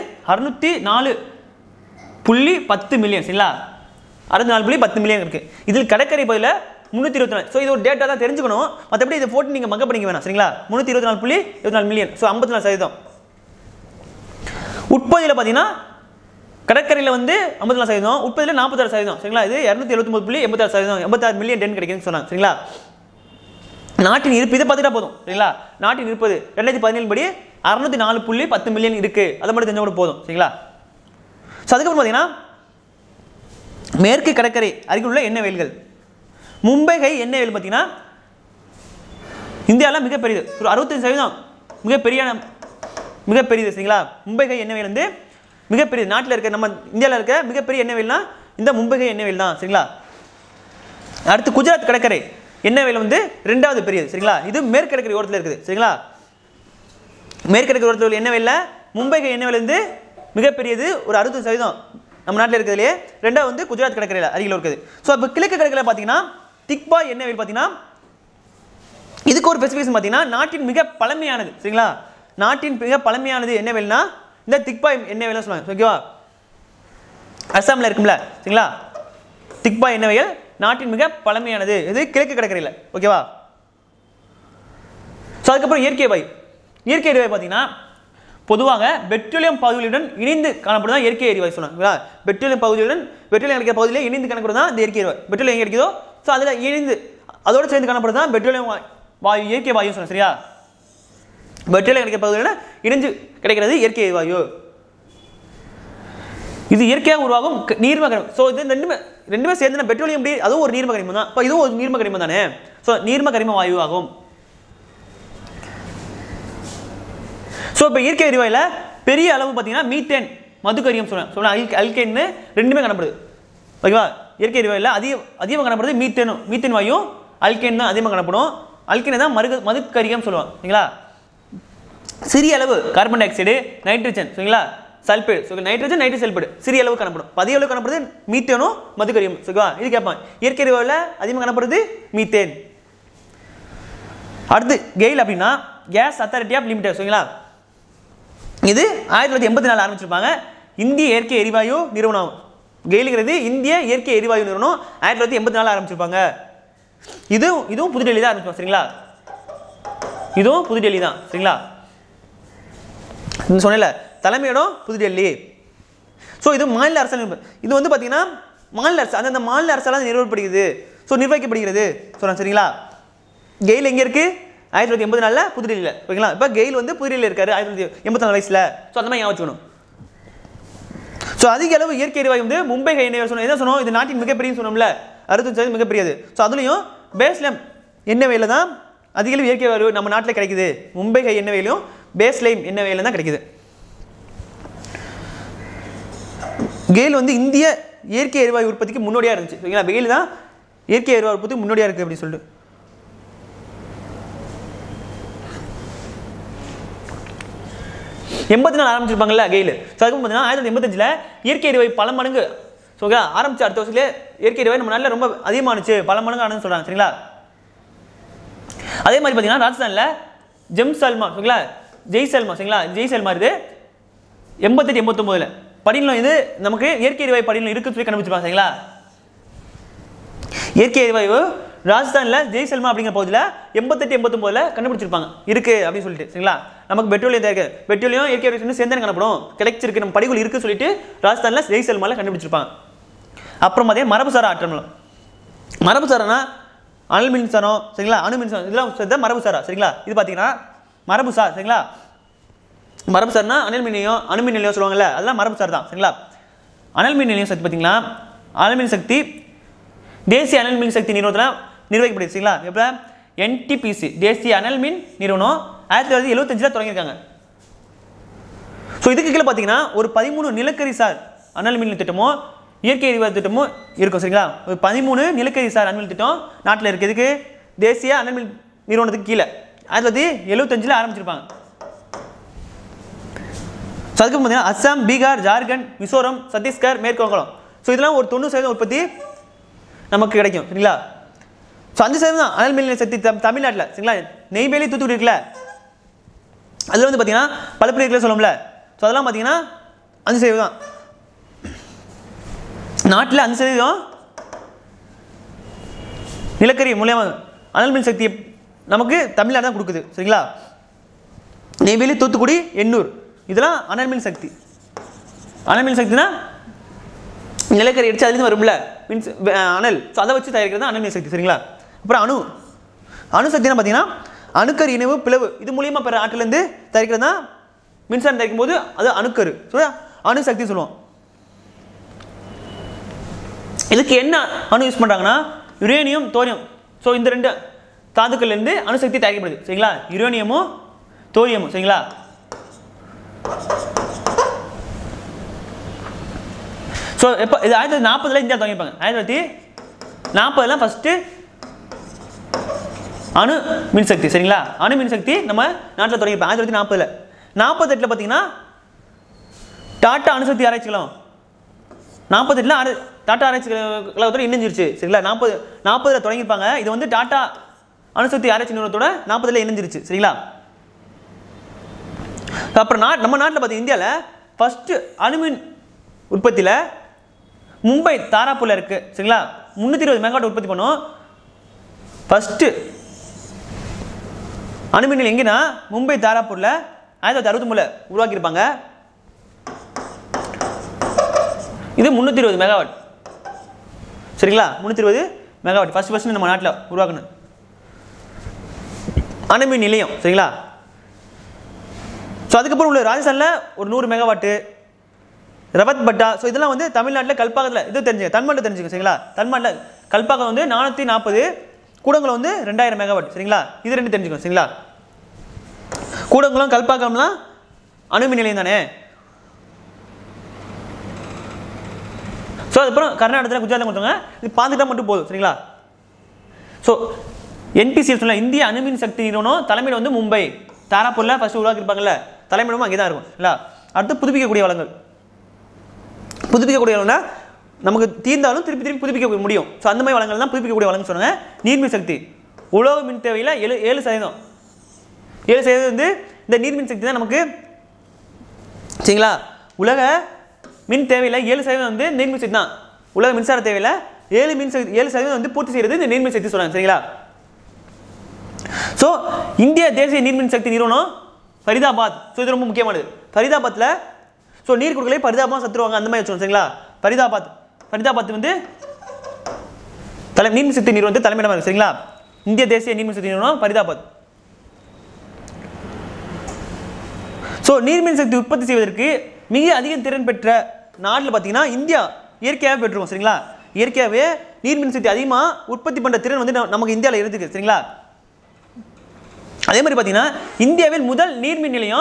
604.10 மில்லியன். சரிங்களா, 604.10 மில்லியன் இருக்கு. இதில் கடற்கரை பகுதியில் 324. ஸோ இது ஒரு டேட்டா தான் தெரிஞ்சுக்கணும், மற்றபடி இதை போட்டு நீங்கள் மக்கப் பண்ணிக்க வேணாம். சரிங்களா, 324.24 மில்லியன். ஸோ 54%. உற்பத்தியில் பார்த்தீங்கன்னா கடற்கரையில் வந்து 54%, உற்பத்தியில் 46%. சரிங்களா, இது 279.86%, 86 மில்லியன் டன் கிடைக்குதுன்னு சொன்னாங்க. சரிங்களா, நாட்டின் இருப்பு இதை பார்த்துட்டா போதும். சரிங்களா, நாட்டின் இருப்பது 2017 படி 604.10 மில்லியன் இருக்கு. அதை மட்டும் தெரிஞ்ச கூட போதும். சரிங்களா, ஸோ அதுக்கப்புறம் பார்த்தீங்கன்னா மேற்கு கடற்கரை அருகில் உள்ள எண்ணெய் வயல்கள். மும்பை ஹை எண்ணெய் வயல் பார்த்தீங்கன்னா இந்தியாவில் மிகப்பெரியது, ஒரு 65% மிகப்பெரியது. சரிங்களா, மும்பை ஹை எண்ணெய் வயல் வந்து மிகப்பெரியது. நாட்டில் இருக்க நம்ம இந்தியாவில் இருக்க மிகப்பெரிய எண்ணெய் வயல்னா இந்த மும்பை ஹை எண்ணெய் வயல் தான். சரிங்களா, அடுத்து குஜராத் கடற்கரை எண்ணெய் வயல் வந்து 2வது பெரியது. சரிங்களா, இது மேற்கு கடற்கரை ஓரத்தில் இருக்குது. சரிங்களா, மேற்கு கடற்கரை ஓரத்தில் உள்ள எண்ணெய் வயல்ல மும்பை ஹை எண்ணெய் வயல் வந்து மிகப்பெரியது, ஒரு 60% நம்ம நாட்டில் இருக்கிறதுலே. 2வது வந்து குஜராத் கடற்கரையில் அருகில் இருக்குது. ஸோ இப்போ கிழக்கு கடற்கரையில் பார்த்தீங்கன்னா திக்பாய் எண்ணெய் வயல் பார்த்தீங்கன்னா இதுக்கு ஒரு ஸ்பெசிஃபிகேஷன் பார்த்தீங்கன்னா நாட்டின் மிக பழமையானது. சரிங்களா, நாட்டின் மிக பழமையானது எண்ணெய் வயல்னா இந்த திக்பாய் எண்ணெய் வயல் சொல்லுவாங்க. ஓகேவா, அஸ்ஸாமில் இருக்கும்ல. சரிங்களா, திக்பாய் எண்ணெய் வயல் நாட்டின் மிக பழமையானது, இது கிழக்கு கடற்கரையில். ஓகேவா, ஸோ அதுக்கப்புறம் இயற்கை வாயு. இயற்கை எரிவாயு பார்த்தீங்கன்னா பொதுவாக பெட்ரோலியம் பகுதிகளுடன் இணைந்து காணப்படுதான் இயற்கை எரிவாயு சொன்னாங்க. பெட்ரோலியம் கிடைக்கிற பகுதியில் இணைந்து காணப்படுறது தான் இந்த இயற்கை எரிவாயு. பெட்ரோலியம் எங்கே கிடைக்குதோ ஸோ அதில் இணைந்து அதோடு சேர்ந்து காணப்படுறது தான் பெட்ரோலியம் வாயு, இயற்கை வாயு சொன்னேன். சரியா, பெட்ரோலியம் கிடைக்கிற பகுதியில் இணைஞ்சு கிடைக்கிறது இயற்கை எரிவாயு. இது இயற்கையாக உருவாகும் நீர்ம கனிமம். ஸோ இது ரெண்டுமே சேர்ந்து பெட்ரோலியம் அதுவும் ஒரு நீர்ம கனிமம் தான். இப்போ இதுவும் ஒரு நீர்ம கனிமம் தானே. ஸோ நீர்ம கனிம வாயு ஆகும். ஸோ இப்போ இயற்கை எரிவாயில் பெரிய அளவு பார்த்தீங்கன்னா மீத்தேன், மதுக்கரியம் சொன்னேன், அல்கேன்னு ரெண்டுமே காணப்படுது. ஓகேவா, இயற்கை எரிவாயில் அதிகமாக காணப்படுறது மீத்தேன் வாயு, அல்கேன் தான் அதிகமாக காணப்படும். அல்கேனை தான் மதுக்கரியம் சொல்லுவாங்க. சரிங்களா, சிறிய அளவு கார்பன் டை ஆக்சைடு, நைட்ரஜன், சரிங்களா, சல்பேட், நைட்ரஜன் சல்பேட் சிறிய அளவு காணப்படும். அதிக அளவு காணப்படுறது மீத்தேனும் மதுக்கரியம். ஓகேவா, இது கேட்பான். இயற்கை எரிவாயில் அதிகமாக காணப்படுறது மீத்தேன். அடுத்து கெயில் அப்படின்னா கேஸ் அத்தாரிட்டி ஆஃப் லிமிடெட். சரிங்களா, இது 1984 ஆரம்பிச்சிருப்பாங்க. இந்திய இயற்கை எரிவாயு நிறுவனம். கெயிலுங்கிறது இந்திய இயற்கை எரிவாயு நிறுவனம் 1984 ஆரம்பிச்சிருப்பாங்க. இதுவும் புதுடெல்லி தான் ஆரம்பிச்சோம். சரிங்களா, இதுவும் புதுடெல்லி தான். சரிங்களா, சொன்னல தலைமையிடம் புதுடெல்லி. ஸோ இது மாநில அரசால் இது வந்து பார்த்தீங்கன்னா மாநில அரசு அந்த மாநில அரசால் நிர்வகிக்கப்படுகிறது சொல்கிறேன். சரிங்களா, கெயில் எங்கே இருக்குது? 1984 புதுடெல்லியில். ஓகேங்களா, இப்போ கெயில் வந்து புதுடெல்லியில் இருக்காரு 1984 வயசில். ஸோ அந்த மாதிரி ஞாபகம் வச்சுக்கணும். ஸோ அதிக அளவு இயற்கை எரிவாயு வந்து மும்பை ஹை எண்ணெய் சொன்னோம். என்ன சொன்னோம், இது நாட்டின் மிகப்பெரியன்னு சொன்னோம்ல, 65% மிகப்பெரியது. ஸோ அதுலேயும் பேஸ்லைம் எண்ணெய் வயலில் தான் அதிக அளவு இயற்கை எரிவாயு நம்ம நாட்டில் கிடைக்குது. மும்பை ஹை எண்ணெய் வயலையும் பேஸ்லைம் எண்ணெய் வயலில் தான் கிடைக்குது. கெயில் வந்து இந்திய இயற்கை எரிவாயு உற்பத்திக்கு முன்னோடியாக இருந்துச்சு. சரிங்களா, கெயில் தான் இயற்கை எரிவாயு உற்பத்திக்கு முன்னோடியாக இருக்குது அப்படின்னு சொல்லிட்டு. 84 ஆரம்பிச்சிருப்பாங்கல்ல கெயில். ஸோ அதுக்கு பார்த்தீங்கன்னா 1985 இயற்கை எரிவாயு பல மடங்கு ஆரம்பிச்சு அடுத்த வருஷத்துலேயே இயற்கை எரிவாயு நம்ம நல்ல ரொம்ப அதிகமானுச்சு, பல மடங்கு ஆனதுன்னு சொல்கிறாங்க. சரிங்களா? அதே மாதிரி பார்த்தீங்கன்னா ராஜஸ்தானில் ஜெம்சல்மா சரிங்களா, ஜெய்சல்மா சரிங்களா, ஜெய்சல்மா இது 88 89 படிநிலம் இது நமக்கு இயற்கை எரிவாயு படிநிலம் இருக்குன்னு சொல்லி கண்டுபிடிச்சிருப்பாங்க. சரிங்களா? இயற்கை எரிவாயு ராஜஸ்தானில் ஜெய்சல்மா அப்படிங்கிற பகுதியில் 88 89 கண்டுபிடிச்சிருப்பாங்க இருக்கு அப்படின்னு சொல்லிட்டு. சரிங்களா? நமக்கு பெட்ரோலியம் தயாரிக்க பெட்ரோலியம் இயற்கை எரிவாயு சேர்ந்து காணப்படும், கிடைச்சிருக்கு நம்ம படிகள் இருக்குன்னு சொல்லிட்டு ராஜஸ்தானில் ஜெய்சல்மாவில் கண்டுபிடிச்சிருப்பாங்க. அப்புறம் பார்த்தீங்கன்னா மரபுசாரா ஆற்றல். மரபுசாரானா அனல் மின்சாரம் சரிங்களா, அணு மின்சாரம் இதெல்லாம் சேர்த்த மரபுசாரா. சரிங்களா? இது பார்த்தீங்கன்னா மரபுசார். சரிங்களா? மரபுசார்னா அனல் மின் நிலையம் அணு மின் நிலையம் சொல்லுவாங்கல்ல, அதெல்லாம் மரபுசார் தான். சரிங்களா? அனல் மின் நிலையம் சக்தி பார்த்தீங்கன்னா அனல் மின் சக்தி தேசிய அனல் மின் சக்தி நிறுவனத்தில் நிர்வகிக்கப்படுது. சரிங்களா? எப்போ NTPC தேசிய அனல் மின் நிறுவனம் 1975 தொடங்கியிருக்காங்க. ஸோ இதுக்கு கீழே பார்த்தீங்கன்னா ஒரு 13 நிலக்கரி சார் அனல் மின் திட்டமும் இயற்கை எரிவாயு திட்டமும் இருக்கும். சரிங்களா? ஒரு 13 நிலக்கரி சார் அனல் மின் திட்டம் நாட்டில் இருக்குது. இதுக்கு தேசிய அனல் மின் நிறுவனத்துக்கு கீழே 1975 ஆரம்பிச்சிருப்பாங்க. ஸோ அதுக்கு பார்த்தீங்கன்னா அஸ்ஸாம், பீகார், ஜார்க்கண்ட், மிசோரம், சத்தீஸ்கர், மேற்கு வங்காளம். ஸோ இதெல்லாம் ஒரு 90% உற்பத்தி நமக்கு கிடைக்கும். சரிங்களா? ஸோ 5% தான் அனல் மின் சக்தி தமிழ்நாட்டில். சரிங்களா? நெய்வேலி, தூத்துக்குடி இருக்குல்ல, அதில் வந்து பார்த்தீங்கன்னா பலப்படி இருக்குல்ல சொல்லுவோம்ல, ஸோ அதெல்லாம் பார்த்தீங்கன்னா 5% தான் நாட்டில். 5% நிலக்கரி மூலியமாக அனல் மின் சக்தியை நமக்கு தமிழ்நாடு தான் கொடுக்குது. சரிங்களா? நெய்வேலி, தூத்துக்குடி, எண்ணூர் இதெல்லாம் அனல் மின் சக்தி. அனல் மின் சக்தினா நிலக்கரி அடிச்சு அதுலேருந்து வரும்ல மீன்ஸ் அனல், ஸோ அதை வச்சு தயாரிக்கிறது தான் அனல் மின் சக்தி. சரிங்களா? அப்புறம் அணு சக்தினா பார்த்தீங்கன்னா அணுக்கரு இணைவு பிளவு இது மூலியமாக பெற ஆற்றிலேருந்து தயாரிக்கிறது தான் மின்சாரம் தயாரிக்கும் போது அது அணுக்கரு. ஸோ அணு சக்தி சொல்லுவோம். இதுக்கு என்ன அணு யூஸ் பண்ணுறாங்கன்னா யுரேனியம், தோரியம். ஸோ இந்த 2 தாதுக்கள்லேருந்து அணுசக்தி தயாரிக்கப்படுது. சரிங்களா? யுரேனியமும் தோரியமும். சரிங்களா? ஸோ எப்போ இது 1940 இந்தியா தொடங்கிப்பாங்க. 1940 ஃபஸ்ட்டு அணு மின்சக்தி. சரிங்களா? அணு மின்சக்தி நம்ம நாட்டில் தொடங்கிப்பாங்க 1940. 48 பார்த்தீங்கன்னா டாட்டா அணுசக்தி ஆராய்ச்சிகளும் 48 டாட்டா ஆராய்ச்சி கழகத்தோட இணைஞ்சிருச்சு. சரிங்களா? 40 தொடங்கியிருப்பாங்க. இது வந்து டாட்டா அணுசக்தி ஆராய்ச்சி நிறுவனத்தோட 40 இணைஞ்சிருச்சு. சரிங்களா? அப்புறம் நம்ம நாட்டில் பார்த்தீங்கன்னா இந்தியாவில் ஃபஸ்ட்டு அணுமின் உற்பத்தியில் மும்பை தாராப்பூரில் இருக்குது. சரிங்களா? 320 மெகாவாட் உற்பத்தி பண்ணும். ஃபஸ்ட்டு அணுமின் நிலையம் எங்கன்னா மும்பை தாராப்பூரில் 1963 உருவாக்கியிருப்பாங்க. இது 320 மெகாவாட். சரிங்களா? 320 மெகாவாட் ஃபஸ்ட்டு நம்ம நாட்டில் உருவாக்கணும் அணுமின் நிலையம். சரிங்களா? ஸோ அதுக்கப்புறம் உள்ள ராஜஸ்தானில் ஒரு 100 மெகாவாட்டு, ரவத் பட்டா. ஸோ இதெல்லாம் வந்து தமிழ்நாட்டில் கல்பாக்கத்தில் இது தெரிஞ்சுங்க, தன்மாட்டில் தெரிஞ்சுங்க. சரிங்களா? தன்மாட்டில் கல்பாக்கம் வந்து 440, கூடங்குளம் வந்து 2000 மெகாவாட். சரிங்களா? இது 2 தெரிஞ்சுக்கணும். சரிங்களா? கூடங்குளம் கல்பாக்கம்லாம் அணுமின் நிலையம் தானே. ஸோ அதுக்கப்புறம் கர்நாடகத்தில் குஜராத்தில் கொடுத்தாங்க. இது பார்த்துக்கிட்டா மட்டும் போதும். சரிங்களா? ஸோ NPCL சொன்ன இந்திய அணுமின் சக்தி நிறுவனம் தலைமையில் வந்து மும்பை தாராப்பூரில் ஃபஸ்ட்டு உருவாக்கியிருப்பாங்கல்ல, தலைமையிடமும் அங்கே தான் இருக்கும். இல்லை அடுத்து புதுப்பிக்கக்கூடிய வளங்கள். புதுப்பிக்கக்கூடிய வளங்கள்னா நமக்கு தீர்ந்தாலும் திருப்பி புதுப்பிக்க முடியும். ஸோ அந்த மாதிரி வளங்கள் தான் புதுப்பிக்கக்கூடிய வளங்கன்னு சொன்னாங்க. நீர்மின் சக்தி உலோக மின் தேவையில் 7% 7% வந்து இந்த நீர்மின் சக்தி தான் நமக்கு. சரிங்களா? உலக மின் தேவையில் 7% வந்து நீர்மின் சக்தி தான். உலக மின்சார தேவையில் 7% வந்து பூர்த்தி செய்கிறது இந்த நீர்மின் சக்தி சொன்னாங்க. சரிங்களா? ஸோ இந்திய தேசிய நீர்மின் சக்தி நிறுவனம் ஃபரிதாபாத். ஸோ இது ரொம்ப முக்கியமானது. ஃபரிதாபாத்தில் ஸோ நீர் கொடுக்கலே பரிதாபமாக சத்துருவாங்க அந்த மாதிரி வச்சுக்கோங்க. சரிங்களா? ஃபரிதாபாத் வந்து நீர்மின் சக்தி நிறுவனத்தை தலைமையிடமாக இருக்குது. சரிங்களா? இந்திய தேசிய நீர்மின் சக்தி நிறுவனம் ஃபரிதாபாத். ஸோ நீர்மின் சக்தி உற்பத்தி செய்வதற்கு மிக அதிக திறன் பெற்ற நாட்டில் பார்த்தீங்கன்னா இந்தியா இயற்கையாகவே பெற்றிருக்கோம். சரிங்களா? இயற்கையாகவே நீர்மின் சக்தி அதிகமாக உற்பத்தி பண்ணுற திறன் வந்து நமக்கு இந்தியாவில் இருக்குது. சரிங்களா? அதே மாதிரி பார்த்தீங்கன்னா இந்தியாவில் முதல் நீர்மின் நிலையம்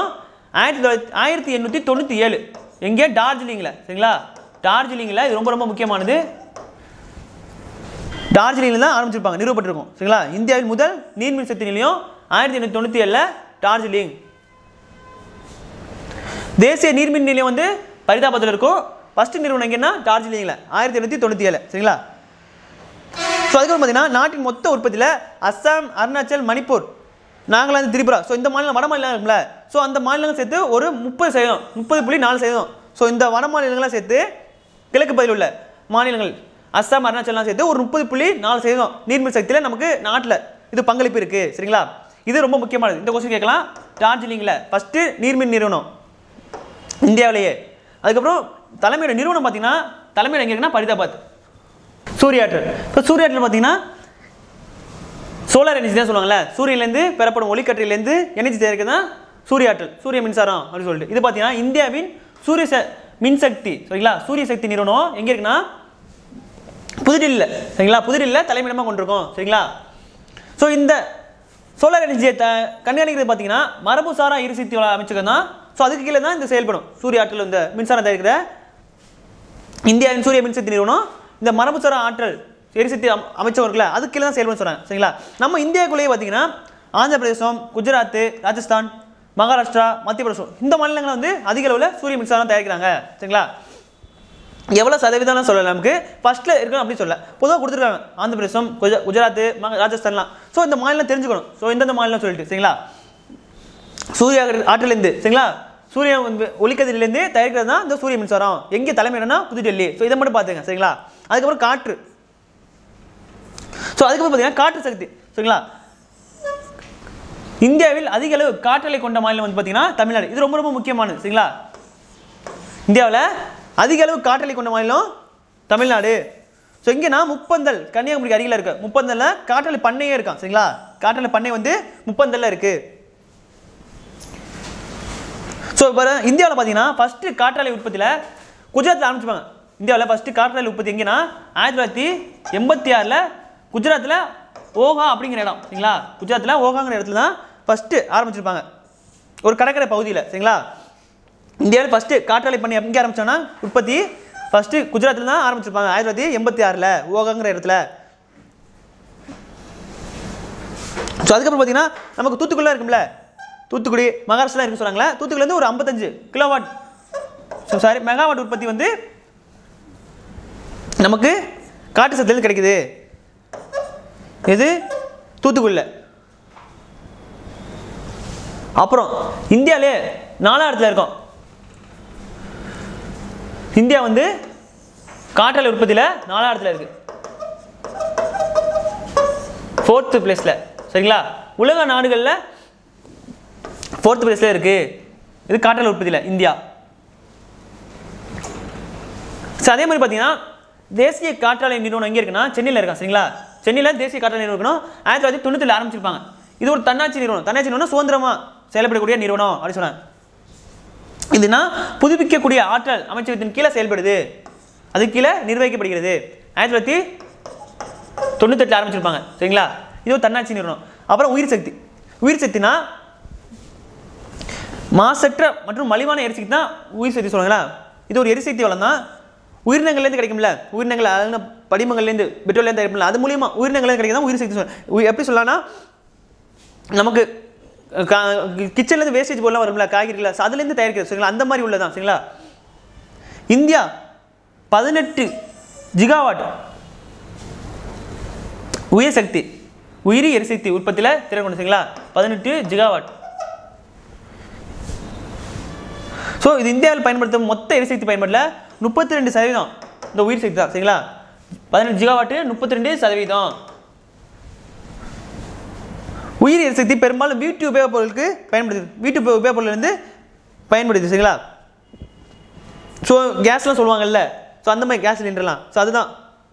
1897 எங்கே? டார்ஜிலிங்கில். சரிங்களா? டார்ஜிலிங்கில் இது ரொம்ப முக்கியமானது. டார்ஜிலிங்கில் தான் ஆரம்பிச்சிருப்பாங்க, நிறுவப்பட்டிருக்கும். சரிங்களா? இந்தியாவில் முதல் நீர்மின் சக்தி நிலையம் 1897 டார்ஜிலிங். தேசிய நீர்மின் நிலையம் வந்து பரிதாபத்தில் இருக்கும். ஃபர்ஸ்ட் நிறுவனம் எங்கன்னா டார்ஜிலிங்கில் 1897 சரிங்களா. ஸோ அதுக்கப்புறம் பார்த்தீங்கன்னா நாட்டின் மொத்த உற்பத்தியில் அஸ்ஸாம், அருணாச்சல், மணிப்பூர், நாகாலாந்து, திரிபுரா, ஸோ இந்த மாநிலம் வட மாநிலம் இருக்குல்ல, ஸோ அந்த மாநிலங்கள் சேர்த்து ஒரு 30%, 30.4%. ஸோ இந்த வட மாநிலங்கள்லாம் சேர்த்து கிழக்கு பகுதியில் உள்ள மாநிலங்கள் அஸ்ஸாம், அருணாச்சல்லாம் சேர்த்து ஒரு 30.4% நீர்மின் சக்தியில் நமக்கு நாட்டில் இது பங்களிப்பு இருக்குது சரிங்களா. இது ரொம்ப முக்கியமானது. இந்த கொஸ்டின் கேட்கலாம். டார்ஜிலிங்கில் ஃபஸ்ட்டு நீர்மின் நிறுவனம் இந்தியாவிலேயே. அதுக்கப்புறம் தலைமையோட நிறுவனம் பார்த்தீங்கன்னா தலைமையோட எங்கே இருக்குன்னா பரிதாபாத். சூரியாற்றல். இப்போ சூரியாற்றல் பார்த்தீங்கன்னா சோலார் எனர்ஜி தான் சொல்லுவாங்கல்ல, சூரியன்லேருந்து பெறப்படும் ஒளிக்கற்றையிலேருந்து எனர்ஜி தயாரிக்கிறது தான் சூரியாற்றல், சூரிய மின்சாரம் அப்படின்னு சொல்லிட்டு. இது பார்த்தீங்கன்னா இந்தியாவின் சூரிய மின்சக்தி சரிங்களா. சூரிய சக்தி நிறுவனம் எங்கே இருக்குன்னா புதுடில்லியில் சரிங்களா. புதுடில்லியில் தலைமையிடமாக கொண்டிருக்கோம் சரிங்களா. ஸோ இந்த சோலார் எனர்ஜியை கண்காணிக்கிறது பார்த்தீங்கன்னா மரபுசாரா எரிசக்தி அமைச்சகம் தான். ஸோ அதுக்கு கீழே தான் இந்த செயல்படும் சூரிய ஆற்றல். இந்த மின்சாரம் தயாரிக்கிற இந்தியாவின் சூரிய மின்சக்தி நிறுவனம் இந்த மரபுசாரா ஆற்றல் எரிசக்தி அமைச்சகம் இருக்குல்ல, அதுக்கு கீழே தான் செயல்படும் சொல்கிறாங்க சரிங்களா. நம்ம இந்தியாவுக்குள்ளேயே பார்த்தீங்கன்னா ஆந்திர பிரதேசம், குஜராத், ராஜஸ்தான், மகாராஷ்டிரா, மத்திய பிரதேசம் இந்த மாநிலங்கள் வந்து அதிக அளவில் சூரிய மின்சாரம் தயாரிக்கிறாங்க சரிங்களா. எவ்வளோ சதவீதம்லாம் சொல்லலை, நமக்கு ஃபர்ஸ்ட்டில் இருக்கணும் அப்படின்னு சொல்ல பொதுவாக கொடுத்துருக்காங்க. ஆந்திர பிரதேசம், குஜராத், ராஜஸ்தான்லாம். ஸோ இந்த மாநிலம் தெரிஞ்சுக்கணும். ஸோ எந்தெந்த மாநிலம் சொல்லிட்டு சரிங்களா. சூரிய ஆற்றலேருந்து சரிங்களா, சூரிய ஒளிக்கதிரிலேருந்து தயாரிக்கிறது தான் இந்த சூரிய மின்சாரம். எங்கே தலைமையிடம்னா புதுடெல்லி. ஸோ இதை மட்டும் பார்த்துங்க சரிங்களா. அதுக்கப்புறம் காற்று. ஸோ அதுக்கப்புறம் பார்த்தீங்கன்னா காற்று சக்தி சரிங்களா. இந்தியாவில் அதிக அளவு காற்றலை கொண்ட மாநிலம் வந்து பார்த்தீங்கன்னா தமிழ்நாடு. இது ரொம்ப ரொம்ப முக்கியமானது சரிங்களா. இந்தியாவில் அதிக அளவு காற்றலை கொண்ட மாநிலம் தமிழ்நாடு. ஸோ இங்கேனா முப்பந்தல் கன்னியாகுமரிக்கு அருகில் இருக்கு. முப்பந்தல்ல காற்றலை பண்ணையே இருக்கான் சரிங்களா. காற்றலை பண்ணை வந்து முப்பந்தல்ல இருக்கு. ஸோ இப்போ இந்தியாவில் பார்த்தீங்கன்னா ஃபர்ஸ்ட் காற்றாலை உற்பத்தியில் குஜராத்தில் ஆரம்பிச்சுப்பாங்க. இந்தியாவில் ஃபர்ஸ்ட் காற்றாலை உற்பத்தி எங்கன்னா 1986 குஜராத்தில் ஓகா அப்படிங்கிற இடம் சரிங்களா. குஜராத்தில் ஓகாங்கிற இடத்துல தான் ஃபர்ஸ்ட்டு ஆரம்பிச்சிருப்பாங்க, ஒரு கடற்கரை பகுதியில் சரிங்களா. இந்தியாவில் ஃபர்ஸ்ட்டு காற்றாலை பண்ணி எங்கே ஆரம்பிச்சோன்னா உற்பத்தி ஃபர்ஸ்ட்டு குஜராத்தில் தான் ஆரம்பிச்சிருப்பாங்க 1986 ஓகாங்கிற இடத்துல. ஸோ அதுக்கப்புறம் பார்த்தீங்கன்னா நமக்கு தூத்துக்குடியில் இருக்கும்ல, தூத்துக்குடி மகாராஷ்டிரா இருக்கு சொல்கிறாங்களே, தூத்துக்குடிலேருந்து ஒரு 55 கிலோவாட் மெகாவாட் உற்பத்தி வந்து நமக்கு காற்று சக்தியிலேருந்து கிடைக்குது. இது தூத்துக்குடியில். அப்புறம் இந்தியாவிலே 4ஆவது இடத்துல இருக்கும். இந்தியா வந்து காற்றாலை உற்பத்தியில் 4ஆவது இடத்துல இருக்கு, 4th பிளேஸில் சரிங்களா. உலக நாடுகளில் 4th பிளேஸில் இருக்கு. இது காற்றாலை உற்பத்தியில் இந்தியா. அதே மாதிரி பார்த்தீங்கன்னா தேசிய காற்றாலை நிறுவனம் எங்கே இருக்குன்னா சென்னையில் இருக்கா சரிங்களா. சென்னையில் தேசிய காற்றாலை நிறுவனம் 1990 ஆரம்பிச்சிருப்பாங்க. இது ஒரு தன்னாட்சி நிறுவனம். தன்னாட்சி நிறுவனம் சுதந்திரமாக செயல்படக்கூடிய நிறுவனம் அப்படின்னு சொன்னாங்க. இதுனா புதுப்பிக்கக்கூடிய ஆற்றல் அமைச்சகத்தின் கீழே செயல்படுது, அது கீழே நிர்வகிக்கப்படுகிறது. 1998 ஆரம்பிச்சிருப்பாங்க சரிங்களா. இது ஒரு தன்னாட்சி நிறுவனம். அப்புறம் உயிர் சக்தி. உயிர் சக்தினா மாசற்ற மற்றும் மலிவான எரிசக்தி தான் உயிர் சக்தி சொல்லுவாங்களா. இது ஒரு எரிசக்தி வளம் தான். உயிரினங்கள்லேருந்து கிடைக்கும்ல, உயிரினங்கள் அதாவது படிமங்கள்லேருந்து பெட்ரோல்லேருந்து கிடைக்கும்ல, அது மூலியமாக உயிரினங்கள்லேருந்து கிடைக்கும் தான் உயிர் சக்தி சொல்லுவாங்க. எப்படி சொல்லலாம்னா நமக்கு கிச்சன்லேருந்து வேஸ்டேஜ் பொருள்லாம் வரும்ல, காய்கறிகள், அதுலேருந்து தயாரிக்கிறது சரிங்களா. அந்த மாதிரி உள்ளதான் சரிங்களா. இந்தியா 18 ஜிகாவாட் உயிர் சக்தி உயிரி எரிசக்தி உற்பத்தியில் திறன் கொண்டு சரிங்களா. 18 ஜிகாவாட். ஸோ இது இந்தியாவில் பயன்படுத்தும் மொத்த எரிசக்தி பயன்பாட்டில் 32% இந்த உயிர் சக்தி தான் சரிங்களா. 18 ஜிகாவாட்டு 32%. உயிர் எரிசக்தி பெரும்பாலும் வீட்டு உபயோகப் பொருளுக்கு பயன்படுது, வீட்டு உபயோகப் பொருள்லேருந்து பயன்படுது சரிங்களா. ஸோ கேஸ்லாம் சொல்லுவாங்கல்ல, ஸோ அந்த மாதிரி கேஸ் சிலிண்டர்லாம், ஸோ அதுதான்.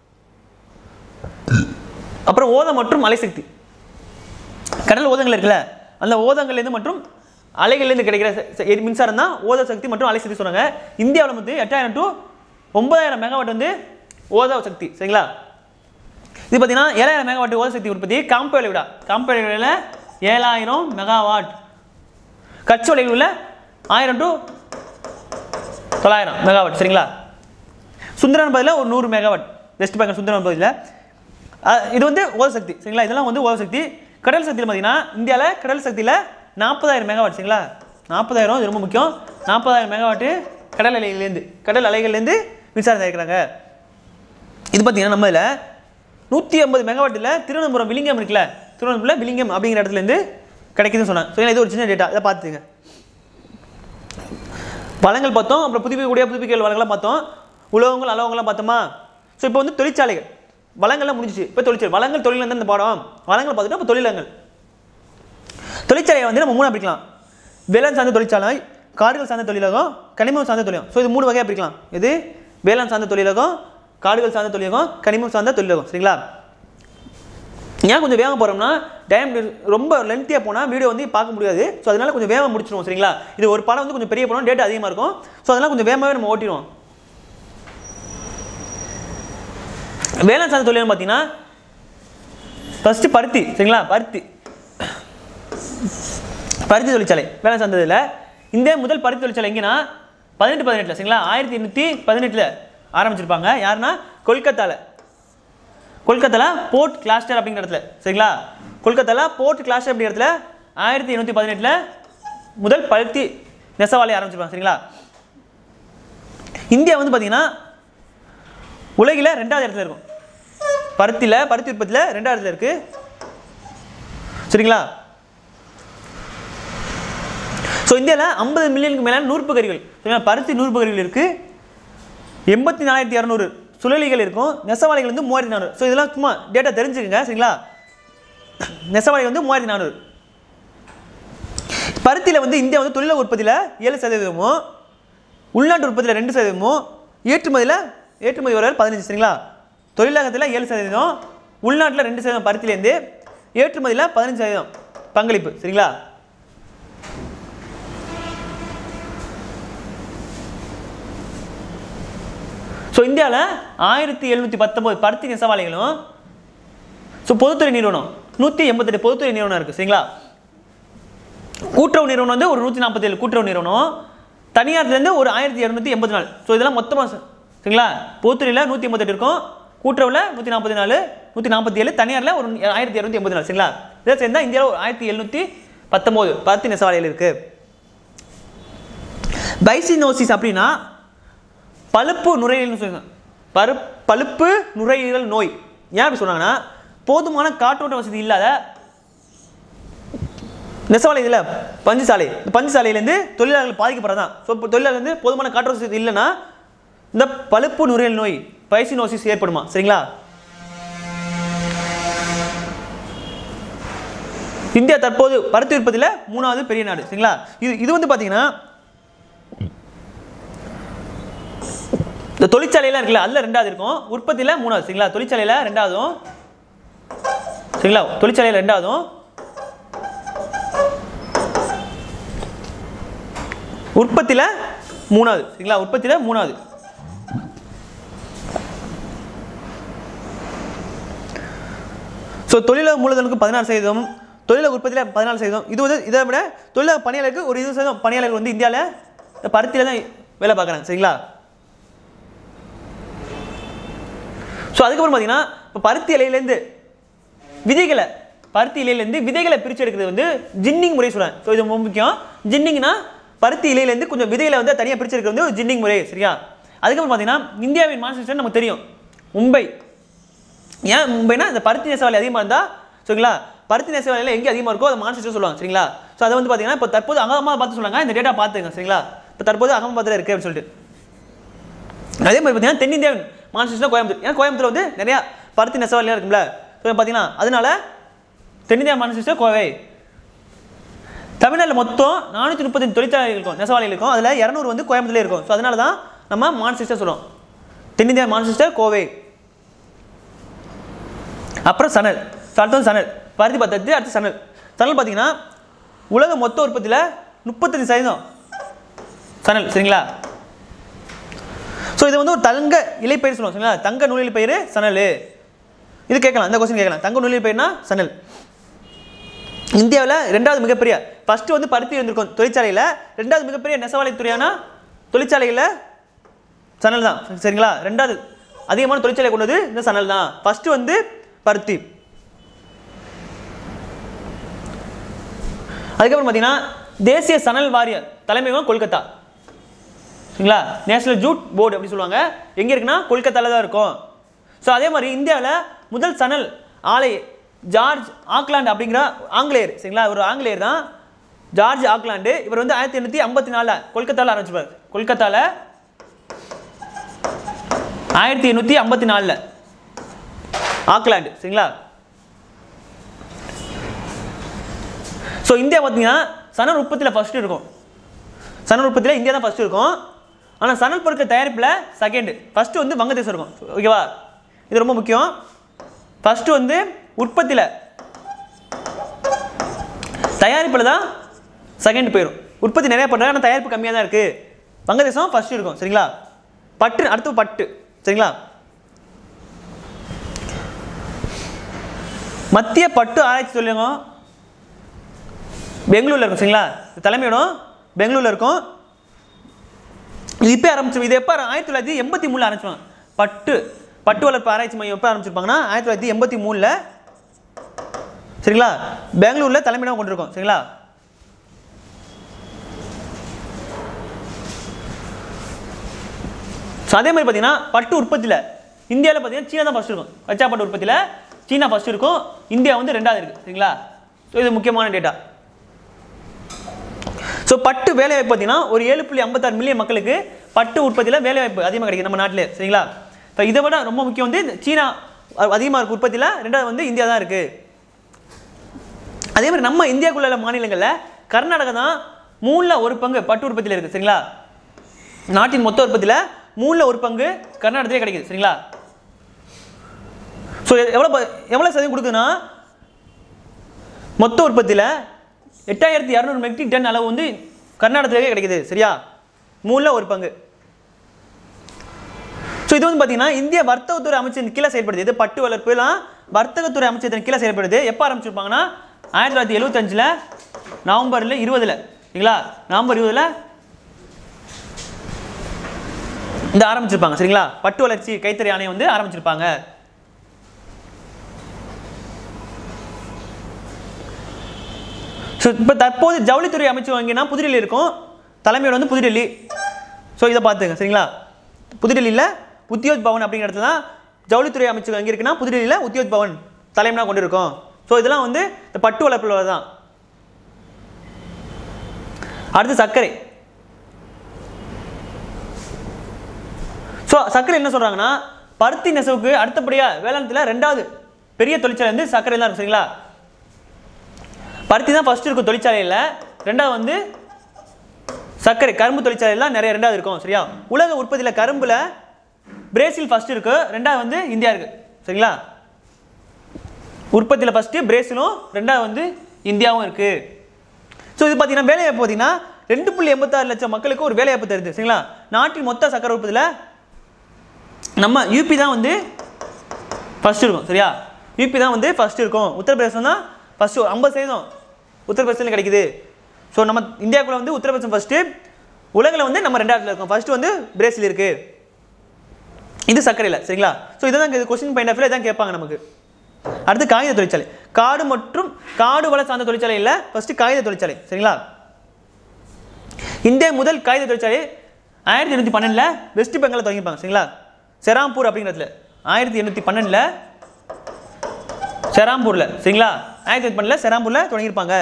அப்புறம் ஓதம் மற்றும் அலைசக்தி. கடல் ஓதங்கள் இருக்குல்ல, அந்த ஓதங்கள்லேருந்து மற்றும் அலைகள்லேருந்து கிடைக்கிற மின்சாரம் தான் ஓத சக்தி மற்றும் அலை சக்தி சொன்னாங்க. இந்தியாவில் வந்து 8000 to 9000 மெகாவாட் வந்து ஓத சக்தி சரிங்களா. இது பார்த்தீங்கன்னா 7000 மெகாவாட் ஓத சக்தி உற்பத்தி காம்பேலை விட 7000 மெகாவாட். கட்சி விளைவுல 1000 to 900 மெகாவாட் சரிங்களா. சுந்தரான் பகுதியில் ஒரு 100 மெகாவாட், வெஸ்ட் பெங்கால் சுந்தரான் பகுதியில். இது வந்து ஓத சக்தி சரிங்களா. இதெல்லாம் வந்து ஓத சக்தி. கடல் சக்தியில் பார்த்தீங்கன்னா இந்தியாவில் கடல் சக்தியில் 40,000 மெகாவாட் சரிங்களா. 40,000 இது ரொம்ப முக்கியம். 40,000 மெகாவாட்டு கடல் அலைகள்லேருந்து மின்சாரம் தயாரிக்கிறாங்க. இது பார்த்தீங்கன்னா நம்ம இதில் 150 மெகாவாட்டில் திருவனந்தபுரம் விலிங்கம் இருக்குல்ல, திருவனந்தபுரம் விலிங்கம் அப்படிங்கிற இடத்துலேருந்து கிடைக்குதுன்னு சொன்னேன். ஸோ இது ஒரு சின்ன டேட்டா, இதை பார்த்துங்க. வளங்கள் பார்த்தோம், அப்புறம் புதுப்பிக்கக்கூடிய வளங்கள்லாம் பார்த்தோம், உலோகங்கள் அலோகங்கள்லாம் பார்த்தோமா. ஸோ இப்போ வந்து தொழிற்சாலைகள் வளங்கள்லாம் முடிஞ்சிச்சு. இப்போ தொழிற்சாலை வளங்கள் தொழில் வந்து இந்த பாடம் வளங்கள் பார்த்துட்டு இப்போ தொழிற்சாலையை வந்து நம்ம 3 பிரிக்கலாம். வேளாண் சார்ந்த தொழிற்சாலை, காடுகள் சார்ந்த தொழிலகம், கனிமம் சார்ந்த தொழிலகம். ஸோ இது 3 வகையாக பிரிக்கலாம். இது வேளாண் சார்ந்த தொழிலகம், காடுகள் சார்ந்த தொழிலகம், கனிமம் சார்ந்த தொழிலகம். சரிங்களா? ஏன் கொஞ்சம் வேகம் போகிறோம்னா டைம் ரொம்ப லென்த்தியாக போனால் வீடியோ வந்து பார்க்க முடியாது. ஸோ அதனால கொஞ்சம் வேகம் முடிச்சிடுவோம். சரிங்களா? இது ஒரு பாடம் வந்து கொஞ்சம் பெரிய படம், டேட்டா அதிகமாக இருக்கும். ஸோ அதனால் கொஞ்சம் வேகமாகவே நம்ம ஓட்டிடுவோம். வேளாண் சார்ந்த தொழில்னு பார்த்தீங்கன்னா ஃபஸ்ட்டு பருத்தி. சரிங்களா? பருத்தி தொழிற்சாலை வேளாண் சார்ந்ததில் இந்தியா முதல் பருத்தி தொழிற்சாலை எங்கன்னா 1818. சரிங்களா? 1818 ஆரம்பிச்சிருப்பாங்க. யாருன்னா கொல்கத்தாவில் போர்ட் கிளாஸ்டர் அப்படிங்கிற இடத்துல. சரிங்களா? கொல்கத்தாவில் போர்ட் கிளாஸ்டர் அப்படிங்கிற இடத்துல 1818 முதல் பருத்தி நெசவாலை ஆரம்பிச்சிருப்பாங்க. சரிங்களா? இந்தியா வந்து பார்த்தீங்கன்னா உலகில் 2வது இடத்துல இருக்கும். பருத்தி உற்பத்தியில் 2வது இடத்துல இருக்கு. சரிங்களா? ஸோ இந்தியாவில் 50 மில்லியனுக்கு மேலே நூற்பு கருவிகள், பருத்தி நூற்பு கருவிகள் இருக்குது. 84,200 சுழலிகள் இருக்கும். நெசவாளிகள் வந்து 3,400. ஸோ இதெல்லாம் சும்மா டேட்டா தெரிஞ்சுக்கங்க. சரிங்களா? நெசவாளிகள் வந்து 3,400. பருத்தியில் வந்து இந்தியா வந்து தொழில் உற்பத்தியில் 7%, உள்நாட்டு உற்பத்தியில் 2%, ஏற்றுமதி வர 15. சரிங்களா? தொழிலகத்தில் 7%, உள்நாட்டில் 2% பருத்திலேருந்து, ஏற்றுமதியில் 15% பங்களிப்பு. சரிங்களா? ஸோ இந்தியாவில் 1719 பருத்தி நெசவாளிகளும், ஸோ பொதுத்துறை நிறுவனம் 188 பொதுத்துறை நிறுவனம் இருக்குது. சரிங்களா? கூட்டுறவு நிறுவனம் வந்து ஒரு 147 கூட்டுறவு நிறுவனம், தனியார்லேருந்து ஒரு 1284. ஸோ இதெல்லாம் மொத்தமாக. சரிங்களா? பொதுத்துறையில் 188 இருக்கும், கூட்டுறவில் 147, தனியாரில் ஒரு 1284. சரிங்களா? இதை சேர்ந்தால் இந்தியாவில் ஒரு 1719 பருத்தி நெசவாளிகள் இருக்குது. பைசினோசிஸ் அப்படின்னா பழுப்பு நுரையீரல் சொல்லுங்க. பழுப்பு நுரையீரல் நோய் ஏன் அப்படி சொன்னாங்கன்னா, போதுமான காற்றோட்ட வசதி இல்லாத நெசவாலை இதில் பஞ்சுசாலையிலேருந்து தொழிலாளர்கள் பாதிக்கப்படுறதான். ஸோ இப்போ தொழிலாளர்கள் வந்து போதுமான காற்றோட்ட வசதி இல்லைன்னா இந்த பழுப்பு நுரையீரல் நோய் பைசினோசிஸ் ஏற்படுமா. சரிங்களா? இந்தியா தற்போது பருத்தி உற்பத்தியில் 3வது பெரிய நாடு. சரிங்களா? இது வந்து பார்த்தீங்கன்னா இந்த தொழிற்சாலையெல்லாம் இருக்குல்ல, அதில் 2வது இருக்கும், உற்பத்தியில் 3வது. சரிங்களா? தொழிற்சாலையில் 2வதும், சரிங்களா? தொழிற்சாலையில் 2வதும், உற்பத்தியில் 3வது. சரிங்களா? உற்பத்தியில் 3வது. ஸோ தொழிலாளர் மூலதனுக்கு 16%, தொழிலாளர் உற்பத்தியில் 14%. இது வந்து இதை விட தொழிலாளர் பணியாளருக்கு ஒரு 20% பணியாளர்கள் வந்து இந்தியாவில் பருத்தியில் தான் வேலை பார்க்குறாங்க. சரிங்களா? ஸோ அதுக்கப்புறம் பார்த்தீங்கன்னா இப்போ பருத்தி இலையிலேருந்து விதைகளை பிரித்து எடுக்கிறது வந்து ஜின்னிங் முறை சொல்கிறேன். ஸோ இது ரொம்ப முக்கியம். ஜின்னிங்னா பருத்தி இலையிலேருந்து கொஞ்சம் விதைகளை வந்து தனியாக பிரித்து எடுக்கிறது வந்து ஜின்னிங் முறை. சரியா? அதுக்கப்புறம் பார்த்தீங்கன்னா இந்தியாவின் மாநில நமக்கு தெரியும் மும்பை. ஏன் மும்பைனா இந்த பருத்தி நெசவாலை அதிகமாக இருந்தால், சரிங்களா, பருத்தி நெசவாலையில் எங்கே அதிகமாக இருக்கோ அதை மாநில சொல்லுவாங்க. சரிங்களா? ஸோ அதை வந்து பார்த்தீங்கன்னா இப்போ தற்போது அகமதாபாத் சொல்லுவாங்க. இந்த டேட்டா பார்த்துங்க. சரிங்களா? இப்போ தற்போது அகமதாபாத்தில் இருக்குது அப்படின்னு சொல்லிட்டு. அதே மாதிரி பார்த்தீங்கன்னா தென்னிந்தியாவின் மாநில கோயம்புத்தூர். ஏன்னா கோயம்புத்தூர் வந்து நிறையா பருத்தி நெசவாலையாக இருக்கும்ல. ஸோ பார்த்தீங்கன்னா அதனால தென்னிந்தியா மாநில கோவை. தமிழ்நாட்டில் மொத்தம் 435 தொழிற்சாலைகள் இருக்கும், நெசவாலைகள் இருக்கும். அதில் 200 வந்து கோயம்புத்தூர்லேயே இருக்கும். ஸோ அதனால தான் நம்ம மாநில சொல்கிறோம். தென்னிந்தியா மாநில கோவை. அப்புறம் சணல். சணல் பருத்தி பத்தத்து, அடுத்து சணல். சணல் பார்த்தீங்கன்னா உலக மொத்த உற்பத்தியில் 35% சணல். சரிங்களா? ஸோ இது வந்து ஒரு தங்க இலைப்பயிர் சொல்லுவோம். சரிங்களா? தங்க நூல் இலைப்பயிர் சணல். இது கேட்கலாம், இந்த கொஸ்டின் கேட்கலாம். தங்க நூல் இலைப்பயிர்னா சணல். இந்தியாவில் 2வது மிகப்பெரிய, ஃபஸ்ட்டு வந்து பருத்தி இருந்திருக்கும் தொழிற்சாலையில், 2வது மிகப்பெரிய நெசவாலை துறையான தொழிற்சாலையில் சணல் தான். சரிங்களா? 2வது அதிகமான தொழிற்சாலை கொண்டது இந்த சணல் தான். ஃபஸ்ட்டு வந்து பருத்தி. அதுக்கப்புறம் பார்த்தீங்கன்னா தேசிய சணல் வாரிய தலைமையகம் கொல்கத்தா. சரிங்களா? நேஷனல் ஜூட் போர்டு அப்படி சொல்லுவாங்க. எங்கே இருக்குன்னா கொல்கத்தாவில் தான் இருக்கும். ஸோ அதே மாதிரி இந்தியாவில் முதல் சணல் ஆலை ஜார்ஜ் ஆக்லாண்ட் அப்படிங்கிற ஆங்கிலேயர், சரிங்களா? ஒரு ஆங்கிலேயர் தான் ஜார்ஜ் ஆக்லாண்டு. இவர் வந்து 1854 கொல்கத்தாவில் ஆரம்பிச்சிருப்பார். கொல்கத்தாவில் 1854 ஆக்லாண்டு, சரிங்களா? ஸோ இந்தியா பார்த்தீங்கன்னா சணல் உற்பத்தியில் ஃபர்ஸ்ட் இருக்கும். சணல் உற்பத்தியில் இந்தியா தான் ஃபர்ஸ்ட் இருக்கும். ஆனால் சணல் பொருட்கள் தயாரிப்பில் செகண்ட். ஃபர்ஸ்ட் வந்து வங்கதேசம் இருக்கும். ஓகேவா? இது ரொம்ப முக்கியம். ஃபர்ஸ்ட் வந்து உற்பத்தியில், தயாரிப்பில் தான் செகண்ட் போயிடும். உற்பத்தி நிறைய பண்ணுறாங்க, ஆனால் தயாரிப்பு கம்மியாக தான் இருக்குது. வங்கதேசம் ஃபர்ஸ்ட் இருக்கும், சரிங்களா? பட்டு, அடுத்து பட்டு, சரிங்களா? மத்திய பட்டு ஆராய்ச்சி தொழிலகம் பெங்களூரில் இருக்கும், சரிங்களா? தலைமையிடம் பெங்களூரில் இருக்கும். இது இப்போ ஆரம்பிச்சு, இது எப்போ 1983 ஆரம்பிச்சுவாங்க. பட்டு வளர்ப்பு ஆராய்ச்சி மையம் எப்போ ஆரம்பிச்சிருப்பாங்கன்னா 1983, சரிங்களா? பெங்களூரில் தலைமையிடம் கொண்டிருக்கோம், சரிங்களா? ஸோ அதே மாதிரி பார்த்தீங்கன்னா பட்டு உற்பத்தியில் இந்தியாவில் பார்த்தீங்கன்னா சீனா தான் ஃபர்ஸ்ட் இருக்கும். கச்சா பட்டு உற்பத்தியில் சீனா ஃபர்ஸ்ட் இருக்கும், இந்தியா வந்து ரெண்டாவது இருக்குது, சரிங்களா? ஸோ இது முக்கியமான டேட்டா. ஸோ பட்டு வேலைவாய்ப்பு பார்த்தீங்கன்னா ஒரு 7.56 மில்லியன் மக்களுக்கு பட்டு உற்பத்தியில் வேலைவாய்ப்பு அதிகமாக கிடைக்குது நம்ம நாட்டிலே, சரிங்களா? இப்போ இதை விட ரொம்ப முக்கியம் வந்து சீனா அதிகமாக இருக்குது உற்பத்தியில், ரெண்டாவது வந்து இந்தியா தான் இருக்குது. அதே மாதிரி நம்ம இந்தியாவுக்குள்ள மாநிலங்களில் கர்நாடகா தான் 3/1 பட்டு உற்பத்தியில் இருக்குது, சரிங்களா? நாட்டின் மொத்த உற்பத்தியில் 3/1 கர்நாடகத்திலே கிடைக்குது, சரிங்களா? ஸோ எவ்வளோ சதவீதம் கொடுக்குதுன்னா மொத்த உற்பத்தியில் 8200 மெட்ரிக் டன் அளவு வந்து கர்நாடகத்திலே கிடைக்குது, சரியா? 3/1. ஸோ இது வந்து பார்த்தீங்கன்னா இந்திய வர்த்தகத்துறை அமைச்சரின் கீழே செயல்படுது. இது பட்டு வளர்ப்புலாம் வர்த்தகத்துறை அமைச்சரின் கீழே செயல்படுது. எப்போ ஆரம்பிச்சிருப்பாங்கன்னா 1975 நவம்பர் 20, சரிங்களா? நவம்பர் 20 இந்த ஆரம்பிச்சிருப்பாங்க, சரிங்களா? பட்டு வளர்ச்சி கைத்தறி ஆணையம் வந்து ஆரம்பிச்சிருப்பாங்க. ஸோ இப்போ தற்போது ஜவுளித்துறை அமைச்சர் எங்கன்னா புதுடெல்லி இருக்கும், தலைமையோட வந்து புதுடெல்லி. ஸோ இதை பார்த்துங்க, சரிங்களா? புதுடெல்லியில் உத்தியோக் பவன் அப்படிங்கிற இடத்துல தான் ஜவுளித்துறை அமைச்சர் எங்கே இருக்குன்னா புதுடெல்லியில் உத்தியோக் பவன் தலைமையாக கொண்டு இருக்கும். ஸோ இதெல்லாம் வந்து இந்த பட்டு வளர்ப்பில் தான். அடுத்து சர்க்கரை. ஸோ சர்க்கரை என்ன சொல்கிறாங்கன்னா பருத்தி நெசவுக்கு அடுத்தபடியாக வேளாண்மையில் ரெண்டாவது பெரிய தொழிற்சாலை வந்து சர்க்கரை தான் இருக்கும், சரிங்களா? பருத்தி தான் ஃபர்ஸ்ட் இருக்கும் தொழிற்சாலையில், ரெண்டாவது வந்து சர்க்கரை கரும்பு தொழிற்சாலையெல்லாம் நிறைய ரெண்டாவது இருக்கும், சரியா? உலக உற்பத்தியில் கரும்பில் பிரேசில் ஃபர்ஸ்ட் இருக்கு, ரெண்டாவது வந்து இந்தியா இருக்கு, சரிங்களா? உற்பத்தியில் ஃபர்ஸ்ட் பிரேசிலும், ரெண்டாவது வந்து இந்தியாவும் இருக்கு. ஸோ இது பார்த்தீங்கன்னா வேலைவாய்ப்பு பார்த்தீங்கன்னா 2.86 லட்சம் மக்களுக்கு ஒரு வேலைவாய்ப்பு தருது, சரிங்களா? நாட்டின் மொத்த சர்க்கரை உற்பத்தியில் நம்ம யூபி தான் வந்து ஃபர்ஸ்ட் இருக்கும், சரியா? யூபி தான் வந்து ஃபர்ஸ்ட் இருக்கும். உத்தரப்பிரதேசம் தான் ஃபர்ஸ்ட் 50% உத்தரப்பிரதேசத்தில் கிடைக்குது. ஸோ நம்ம இந்தியாவுக்குள்ள வந்து உத்தரப்பிரதேசம் ஃபர்ஸ்ட், உலகில் வந்து நம்ம ரெண்டாவது இருக்கும். ஃபர்ஸ்ட் வந்து பிரேசில் இருக்கு, இது சர்க்கரையில், சரிங்களா? ஸோ இதான் கொஸ்டின் பாயிண்ட் ஆஃப் வியூ இதான் கேட்பாங்க நமக்கு. அடுத்து காகித தொழிற்சாலை. காடு மற்றும் காடு வள சார்ந்த தொழிற்சாலை இல்லை, ஃபர்ஸ்ட் காகித தொழிற்சாலை, சரிங்களா? இந்திய முதல் காகித தொழிற்சாலை 1812 வெஸ்ட் பெங்காலில் தொடங்கியிருப்பாங்க, சரிங்களா? செராம்பூர் அப்படிங்கிறதுல 1812 செராம்பூரில், சரிங்களா? 1812 செராம்பூரில் தொடங்கியிருப்பாங்க.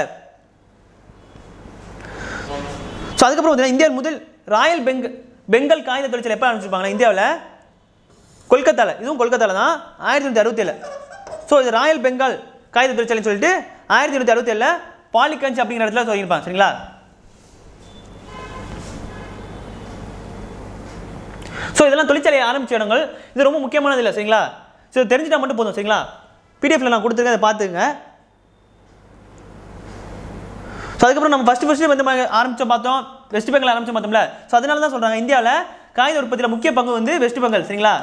ஸோ அதுக்கப்புறம் பார்த்தீங்கன்னா இந்தியாவில் முதல் ராயல் பெங்கால் காகித தொழிற்சாலை எப்போ ஆரம்பிச்சிருப்பாங்கன்னா இந்தியாவில் கொல்கத்தாவில், இதுவும் கொல்கத்தாவில் தான் 1967. ஸோ இது ராயல் பெங்கால் காகித தொழிற்சாலைன்னு சொல்லிட்டு 1967 பாலிகஞ்ச் அப்படிங்கிற இடத்துல தொடங்கியிருப்பாங்க, சரிங்களா? ஸோ இதெல்லாம் தொழிற்சாலையை ஆரம்பிச்ச இடங்கள். இது ரொம்ப முக்கியமானது இல்லை, சரிங்களா? ஸோ தெரிஞ்சுட்டா மட்டும் போதும், சரிங்களா? பிடிஎஃப்ல நான் கொடுத்துருக்கேன், அதை பார்த்துங்க. ஸோ அதுக்கப்புறம் நம்ம ஃபர்ஸ்ட் வந்து ஆரம்பிச்சோம் பார்த்தோம், வெஸ்ட் பெங்கால் ஆரம்பிச்சோம் பார்த்தோம்ல. ஸோ அதனால தான் சொல்கிறாங்க இந்தியாவில் காகித உற்பத்தியில் முக்கிய பங்கு வந்து வெஸ்ட் பெங்கால், சரிங்களா?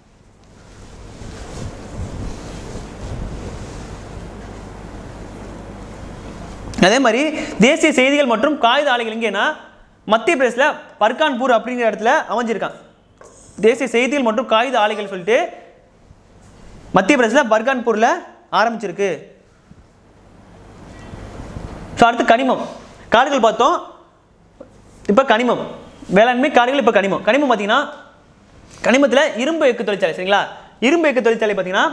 அதே மாதிரி தேசிய செய்திகள் மற்றும் காகித ஆலைகள் எங்கேன்னா மத்திய பிரதேசில் பர்கான்பூர் அப்படிங்கிற இடத்துல அமைஞ்சிருக்காங்க. தேசிய செய்திகள் மற்றும் காகித ஆலைகள் சொல்லிட்டு மத்திய பிரதேசில் பர்கான்பூரில் ஆரம்பிச்சிருக்கு. ஸோ அடுத்து கனிமம். காடுகள் பார்த்தோம், இப்போ கனிமம். வேளாண்மை காடுகள். இப்போ கனிமம் பார்த்தீங்கன்னா கனிமத்தில் இரும்பு எஃகு தொழிற்சாலை சரிங்களா. இரும்பு எஃகு தொழிற்சாலை பார்த்தீங்கன்னா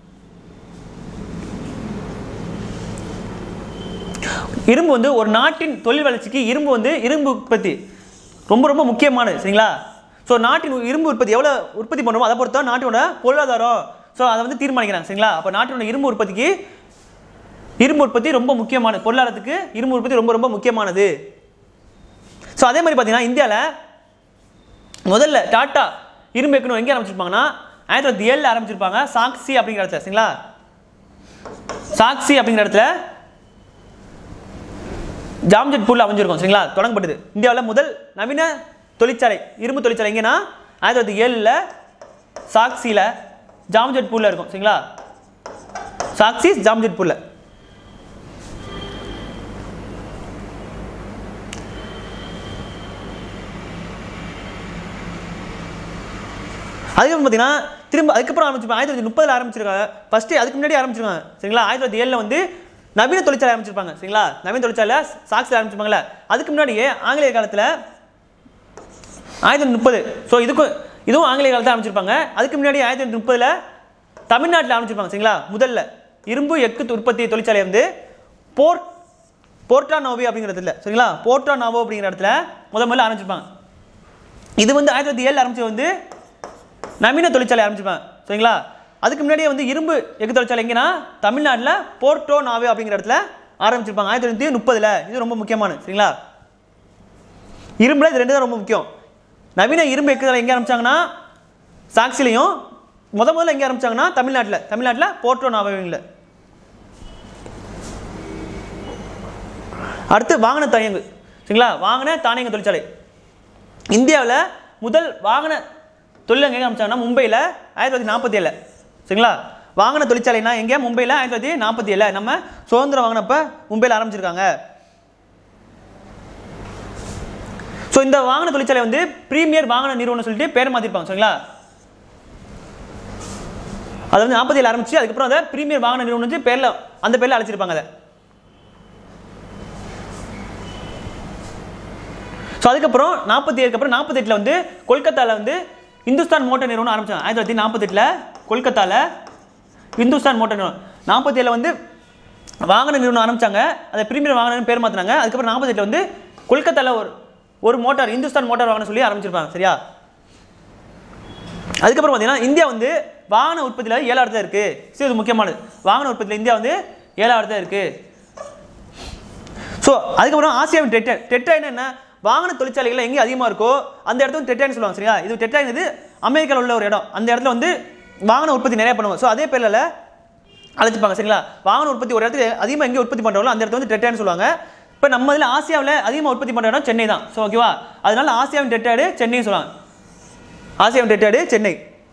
இரும்பு வந்து ஒரு நாட்டின் தொழில் வளர்ச்சிக்கு இரும்பு வந்து இரும்பு உற்பத்தி ரொம்ப ரொம்ப முக்கியமானது சரிங்களா. ஸோ நாட்டின் இரும்பு உற்பத்தி எவ்வளோ உற்பத்தி பண்ணுறோமோ அதை பொறுத்த நாட்டோட பொருளாதாரம் ஸோ அதை வந்து தீர்மானிக்கிறாங்க சரிங்களா. அப்போ நாட்டினோட இரும்பு உற்பத்திக்கு இரும்பு உற்பத்தி ரொம்ப முக்கியமானது, பொருளாதாரத்துக்கு இரும்பு உற்பத்தி ரொம்ப ரொம்ப முக்கியமானது. ஸோ அதே மாதிரி பார்த்தீங்கன்னா இந்தியாவில் முதல்ல டாட்டா இரும்பு எஃகு எங்கே ஆரம்பிச்சிருப்பாங்கன்னா 1907 ஆரம்பிச்சிருப்பாங்க. சாக்சி அப்படிங்கிற இடத்துல சரிங்களா. சாக்சி அப்படிங்கிற இடத்துல ஜாம்ஜெட்பூரில் அமைஞ்சிருக்கும் சரிங்களா. தொடங்கப்பட்டது இந்தியாவில் முதல் நவீன தொழிற்சாலை இரும்பு தொழிற்சாலை எங்கன்னா 1907 சாக்சியில் ஜாம்ஜெட்பூரில் இருக்கும் சரிங்களா. சாக்சி ஜாம்ஜெட்பூரில். அதுக்கப்புறம் பார்த்தீங்கன்னா திரும்ப அதுக்கப்புறம் ஆரம்பிச்சிருப்பாங்க 1930 ஆரம்பிச்சிருக்காங்க. ஃபஸ்ட்டு அதுக்கு முன்னாடி ஆரம்பிச்சிருக்காங்க சரிங்களா. 1907 வந்து நவீன தொழிற்சாலை ஆரம்பிச்சிருப்பாங்க சரிங்களா. நவீன தொழிற்சாலை சாக்சியில் ஆரம்பிச்சிருப்பாங்கல்ல. அதுக்கு முன்னாடியே ஆங்கிலேய காலத்தில் 1930 ஸோ இதுவும் ஆங்கிலேய காலத்தில் ஆரம்பிச்சிருப்பாங்க. அதுக்கு முன்னாடி 1930 தமிழ்நாட்டில் ஆரம்பிச்சிருப்பாங்க சரிங்களா. முதல்ல இரும்பு எஃகு உற்பத்தி தொழிற்சாலை வந்து போர்ட்டா-நோவோ அப்படிங்கிற இடத்துல சரிங்களா. போர்ட்டா-நோவோ அப்படிங்கிற இடத்துல முதல்ல ஆரம்பிச்சிருப்பாங்க. இது வந்து 1907 ஆரம்பிச்சு வந்து நவீன தொழிற்சாலை ஆரம்பிச்சிருப்பாங்க சரிங்களா. அதுக்கு முன்னாடியே வந்து இரும்பு எஃகு தொழிற்சாலை எங்கன்னா தமிழ்நாட்டில் போர்ட்டோ-நோவோ அப்படிங்கிற இடத்துல ஆரம்பிச்சிருப்பாங்க 1930. இது ரொம்ப முக்கியமானது சரிங்களா. இரும்புல இது ரெண்டு தான் ரொம்ப முக்கியம். நவீன இரும்பு எஃகு தொழிற்சாலை எங்கே ஆரம்பிச்சாங்கன்னா சாக்சிலையும், முதல்ல எங்கே ஆரம்பிச்சாங்கன்னா தமிழ்நாட்டில் போர்ட்டோ-நோவோவில். அடுத்து வாகன தானியங்கு சரிங்களா. வாகன தானியங்கு தொழிற்சாலை இந்தியாவில் முதல் வாகன தொழில் எங்கே ஆரம்பிச்சாங்கன்னா மும்பையில் 1947 சரிங்களா. வாகன தொழிற்சாலைனா எங்கே மும்பையில் 1947 நம்ம சுதந்திரம் வாங்கினப்ப மும்பையில் ஆரம்பிச்சிருக்காங்க. ஸோ இந்த வாகன தொழிற்சாலை வந்து பிரீமியர் வாகன நிறுவனம் சொல்லிட்டு பேர் மாற்றிருப்பாங்க சரிங்களா. அது வந்து 47 ஆரம்பிச்சு அதுக்கப்புறம் அதை பிரீமியர் வாகன நிறுவனம் பேரில் அந்த பேரில் அழைச்சிருப்பாங்க அதை. ஸோ அதுக்கப்புறம் 47 அப்புறம் 48 வந்து கொல்கத்தாவில் வந்து இந்துஸ்தான் மோட்டார் நிறுவனம் ஆரம்பிச்சாங்க. 1948 கொல்கத்தாவில் இந்துஸ்தான் மோட்டார் நிறுவனம். 47 வந்து வாகன நிறுவனம் ஆரம்பிச்சாங்க, அதை பிரீமியர் வாகனம் பேர் மாற்றினாங்க. அதுக்கப்புறம் 48 வந்து கொல்கத்தாவில் ஒரு மோட்டார் இந்துஸ்தான் மோட்டார் வாகனம் சொல்லி ஆரம்பிச்சிருப்பாங்க சரியா. அதுக்கப்புறம் பார்த்தீங்கன்னா இந்தியா வந்து வாகன உற்பத்தியில் 7வது இடத்துல இருக்குது. சரி, இது முக்கியமானது. வாகன உற்பத்தியில் இந்தியா வந்து 7வது இடத்துல இருக்குது. ஸோ அதுக்கப்புறம் ஆசியாவின் டெட்ராய்டு என்ன, வாகன தொழிற்சாலைகள் எங்கே அதிகமாக இருக்கோ அந்த இடத்துல வந்து டெட்ராய்டு சொல்லுவாங்க சரியா. இது டெட்ராய்டு இது அமெரிக்காவில் உள்ள ஒரு இடம். அந்த இடத்துல வந்து வாகன உற்பத்தி நிறைய பண்ணுவாங்க. ஸோ அதே பேரில் அழைச்சிப்பாங்க சரிங்களா. வாகன உற்பத்தி ஒரு இடத்துல அதிகமாக எங்கே உற்பத்தி பண்ணுறாங்களோ அந்த இடத்துல வந்து டெட்ராய்டுன்னு சொல்லுவாங்க. இப்போ நம்ம இதில் ஆசியாவில் அதிகமாக உற்பத்தி பண்ணுற இடம் சென்னை தான். ஸோ ஓகேவா, அதனால ஆசியாவின் டெட்ராய்டு சென்னைன்னு சொல்லுவாங்க. ஆசியாவின் டெட்ராய்டு சென்னை.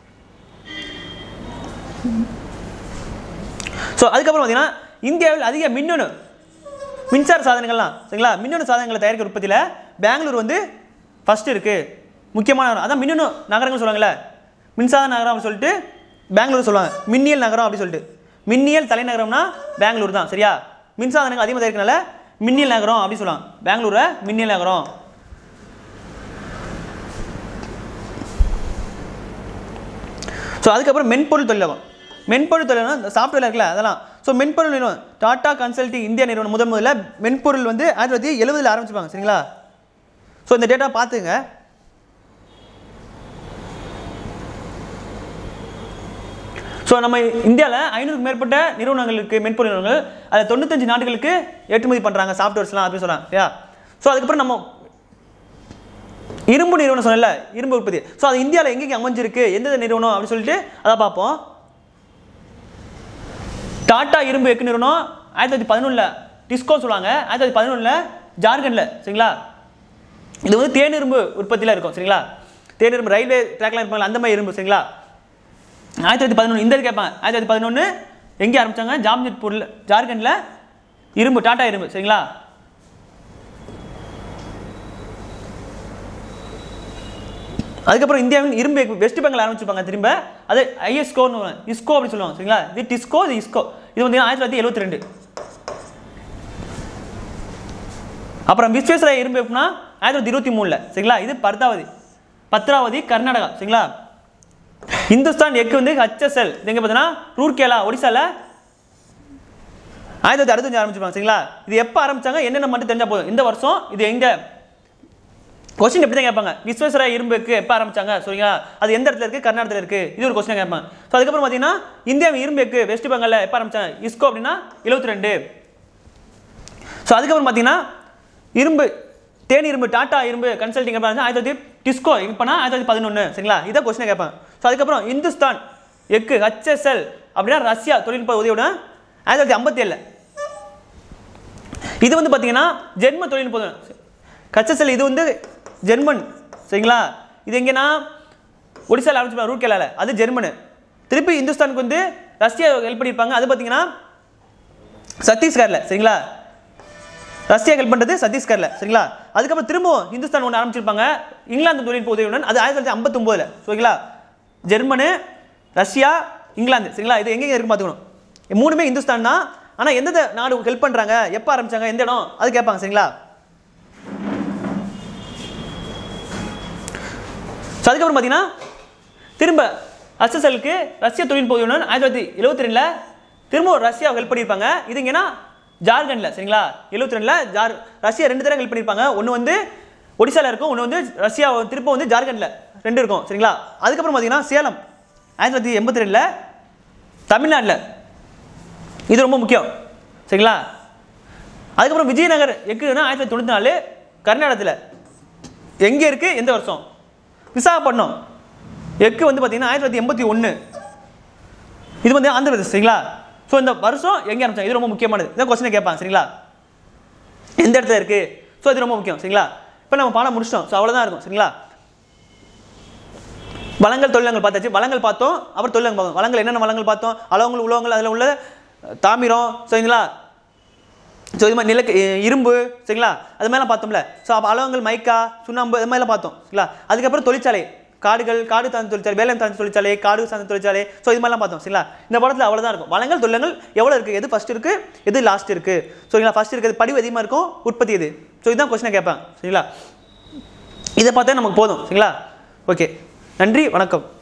ஸோ அதுக்கப்புறம் பார்த்தீங்கன்னா இந்தியாவில் அதிக மின்சார சாதனங்கள்லாம் சரிங்களா. மின்னணு சாதனங்களை தயாரிக்கிற உற்பத்தியில் பெங்களூர் வந்து ஃபர்ஸ்ட் இருக்குது. முக்கியமான நகரம் அதான் மின்னணு நகரங்கள் சொல்லுவாங்கல்ல, மின்சார நகரம் அப்படின்னு சொல்லிட்டு பெங்களூர் சொல்லுவாங்க. மின்னியல் நகரம் அப்படின்னு சொல்லிட்டு, மின்னியல் தலைநகரம்னா பெங்களூர் தான் சரியா. மின்சாதனங்கள் அதிகமாக தயாரிக்கிறனால மின்னியல் நகரம் அப்படின்னு சொல்லுவாங்க. பெங்களூரை மின்னியல் நகரம். ஸோ அதுக்கப்புறம் மென்பொருள் தொழிலகம். மென்பொருள் தொழில்னா சாஃப்ட்வேர் இருக்குல்ல அதெல்லாம். ஸோ மென்பொருள் நிறுவனம் டாடா கன்சல்டிங் இந்தியா நிறுவனம் முதல்ல மென்பொருள் வந்து 1970 ஆரம்பிச்சிருப்பாங்க சரிங்களா. ஸோ இந்த டேட்டா பார்த்துங்க. ஸோ நம்ம இந்தியாவில் 500க்கும் மேற்பட்ட நிறுவனங்கள் இருக்குது, மென்பொருள் நிறுவனங்கள். அதை 95 நாடுகளுக்கு ஏற்றுமதி பண்ணுறாங்க சாஃப்ட்வேர்ஸ்லாம் அப்படின்னு சொல்கிறாங்க சரியா. ஸோ அதுக்கப்புறம் நம்ம இரும்பு நிறுவனம் சொன்னல, இரும்பு உற்பத்தி. ஸோ அது இந்தியாவில் எங்கெங்கே அமைஞ்சிருக்கு, எந்தெந்த நிறுவனம் அப்படின்னு சொல்லிட்டு அதை பார்ப்போம். டாடா இரும்பு எஃகு நிறுவனம் 1911 டிஸ்கோ சொல்லுவாங்க. 1911 ஜார்க்கண்டில் சரிங்களா. இது வந்து தேனிரும்பு உற்பத்தியில் இருக்கும் சரிங்களா. தேனிரும்பு ரயில்வே ட்ராக்லாம் இருப்பாங்க அந்த மாதிரி இரும்பு சரிங்களா. 1911 இந்த கேட்பாங்க. 1911 எங்கே ஆரம்பித்தாங்க, ஜாம்ஜெட்பூரில் ஜார்க்கண்டில் இரும்பு டாடா இரும்பு சரிங்களா. அதுக்கப்புறம் இந்தியாவின் இரும்பு வெஸ்ட் பெங்கால் ஆரம்பிச்சிருப்பாங்க திரும்ப. அது ஐஎஸ்கோன்னு இஸ்கோ அப்படி சொல்லுவாங்க சரிங்களா. இது டிஸ்கோ, இது இஸ்கோ. இது வந்து 1972. அப்புறம் விஸ்வேஸ்வரய்யா இரும்பு எப்படின்னா 1923 சரிங்களா. இது 10வது கர்நாடகா சரிங்களா. இந்துஸ்தான் எஃகு வந்து HSL இது எங்க பார்த்தீங்கன்னா ரூர்கேலா ஒடிசால 1965 ஆரம்பிச்சிருப்பாங்க சரிங்களா. இது எப்போ ஆரம்பிச்சாங்க என்னென்ன மட்டும் தெரிஞ்சா போதும். இந்த வருஷம் இது எங்க கொஸ்டின் எப்படி தான் கேட்பாங்க. விஸ்வேஸ்வரய்யா இரும்பு எஃகு எப்போ ஆரம்பிச்சாங்க சரிங்களா. அது எந்த இடத்துல இருக்கு கர்நாடகத்தில் இருக்கு இது ஒரு கொஸ்டின் கேட்பாங்க. ஸோ அதுக்கப்புறம் பார்த்தீங்கன்னா இந்தியாவின் இரும்பு எஃகு வெஸ்ட் பெங்கால்ல எப்போ ஆரம்பிச்சாங்க இஸ்கோ அப்படின்னா 72. ஸோ அதுக்கப்புறம் பார்த்தீங்கன்னா இரும்பு தேனி இரும்பு டாடா இரும்பு கன்சல்டிங் எப்போ 1900 டிஸ்கோ எப்போனா 1911 சரிங்களா. இதான் கொஸ்டின் கேட்பாங்க. ஸோ அதுக்கப்புறம் இந்துஸ்தான் எஃகு HSL அப்படின்னா ரஷ்யா தொழில்நுட்ப உதவியுடன் 1957. இது வந்து பார்த்தீங்கன்னா ஜெர்மன் தொழில்நுட்பம் HSL இது வந்து ஜெர்மன் சரிங்களா. இது எங்கன்னா ஒடிசால ஆரம்பிச்சு ரூர்கேலால அது ஜெர்மனு. திருப்பி இந்துஸ்தானுக்கு வந்து ரஷ்யா ஹெல்ப் பண்ணியிருப்பாங்க அது பார்த்தீங்கன்னா சத்தீஸ்கர்ல சரிங்களா. ரஷ்யா ஹெல்ப் பண்ணுறது சத்தீஸ்கர்ல சரிங்களா. அதுக்கப்புறம் திரும்பவும் இந்துஸ்தான் ஒன்று ஆரம்பிச்சிருப்பாங்க இங்கிலாந்து தொழில்நுட்ப உதவியுடன் அது 1959 சரிங்களா. ஜெர்மனு ரஷ்யா இங்கிலாந்து சரிங்களா. இது எங்கே இருக்கு பார்த்துக்கணும். மூணுமே இந்துஸ்தான் தான். ஆனால் எந்த நாடு ஹெல்ப் பண்ணுறாங்க எப்போ ஆரம்பிச்சாங்க எந்த இடம் அது கேட்பாங்க சரிங்களா. ஸோ அதுக்கப்புறம் பார்த்தீங்கன்னா திரும்ப HSLக்கு ரஷ்யா தொழில்நுட்ப உதவியுடன் 1972 திரும்ப ரஷ்யா ஹெல்ப் பண்ணியிருப்பாங்க. இது எங்கன்னா ஜார்க்கண்டில் சரிங்களா. 72 ரஷ்யா 2 தடவை ஹெல்ப் பண்ணியிருப்பாங்க. ஒன்று வந்து ஒடிசால இருக்கும் ஒன்று வந்து ரஷ்யா திரும்ப வந்து ஜார்க்கண்டில் 2 இருக்கும் சரிங்களா. அதுக்கப்புறம் பார்த்தீங்கன்னா சேலம் 1982 தமிழ்நாட்டில் இது ரொம்ப முக்கியம் சரிங்களா. அதுக்கப்புறம் விஜயநகர் எக்குன்னா 1994 கர்நாடகத்தில் எங்கே இருக்குது எந்த வருஷம் விசாகப்பட்டினம் எக்கு வந்து பார்த்தீங்கன்னா 1981 இது வந்து ஆந்திர பிரதேஷ் சரிங்களா. ஸோ இந்த வருஷம் எங்கே ஆரம்பிச்சாங்க இது ரொம்ப முக்கியமானது. இதான் கொஸ்டினை கேட்பாங்க சரிங்களா. எந்த இடத்துல இருக்குது ஸோ இது ரொம்ப முக்கியம் சரிங்களா. இப்போ நம்ம பாடம் முடிச்சிட்டோம். ஸோ அவ்வளோதான் இருக்கும் சரிங்களா. வளங்கள் தொழிலங்கள் பார்த்தாச்சு. வளங்கள் பார்த்தோம் அப்புறம் தொழிலங்கள் பார்த்தோம். வளங்கள் என்னென்ன வளங்கள் பார்த்தோம் அலோகங்கள் உலோகங்கள் அதில் உள்ள தாமிரம் சரிங்களா. ஸோ இது மாதிரி இரும்பு சரிங்களா அது மாதிரிலாம் பார்த்தோம்ல. ஸோ அப்போ அலோகங்கள் மைக்கா சுண்ணாம்பு இது மாதிரிலாம் பார்த்தோம் சரிங்களா. அதுக்கப்புறம் தொழிற்சாலை காடு சார்ந்த தொழிற்சாலை வேலை சார்ந்த தொழிற்சாலை காடு சார்ந்த தொழிற்சாலை ஸோ இது மாதிரிலாம் பார்த்தோம் சரிங்களா. இந்த படத்தில் அவ்வளோதான் இருக்கும். வளங்கள் தொழிலங்கள் எவ்வளோ இருக்குது எது ஃபஸ்ட் இருக்குது எது லாஸ்ட் இருக்குது சரிங்களா. ஃபஸ்ட் இருக்குது படிவு அதிகமாக இருக்கும் உற்பத்தி இது. ஸோ இதுதான் கொஸ்டினை கேட்பேன் சரிங்களா. இதை பார்த்தா நமக்கு போதும் சரிங்களா. ஓகே நன்றி வணக்கம்.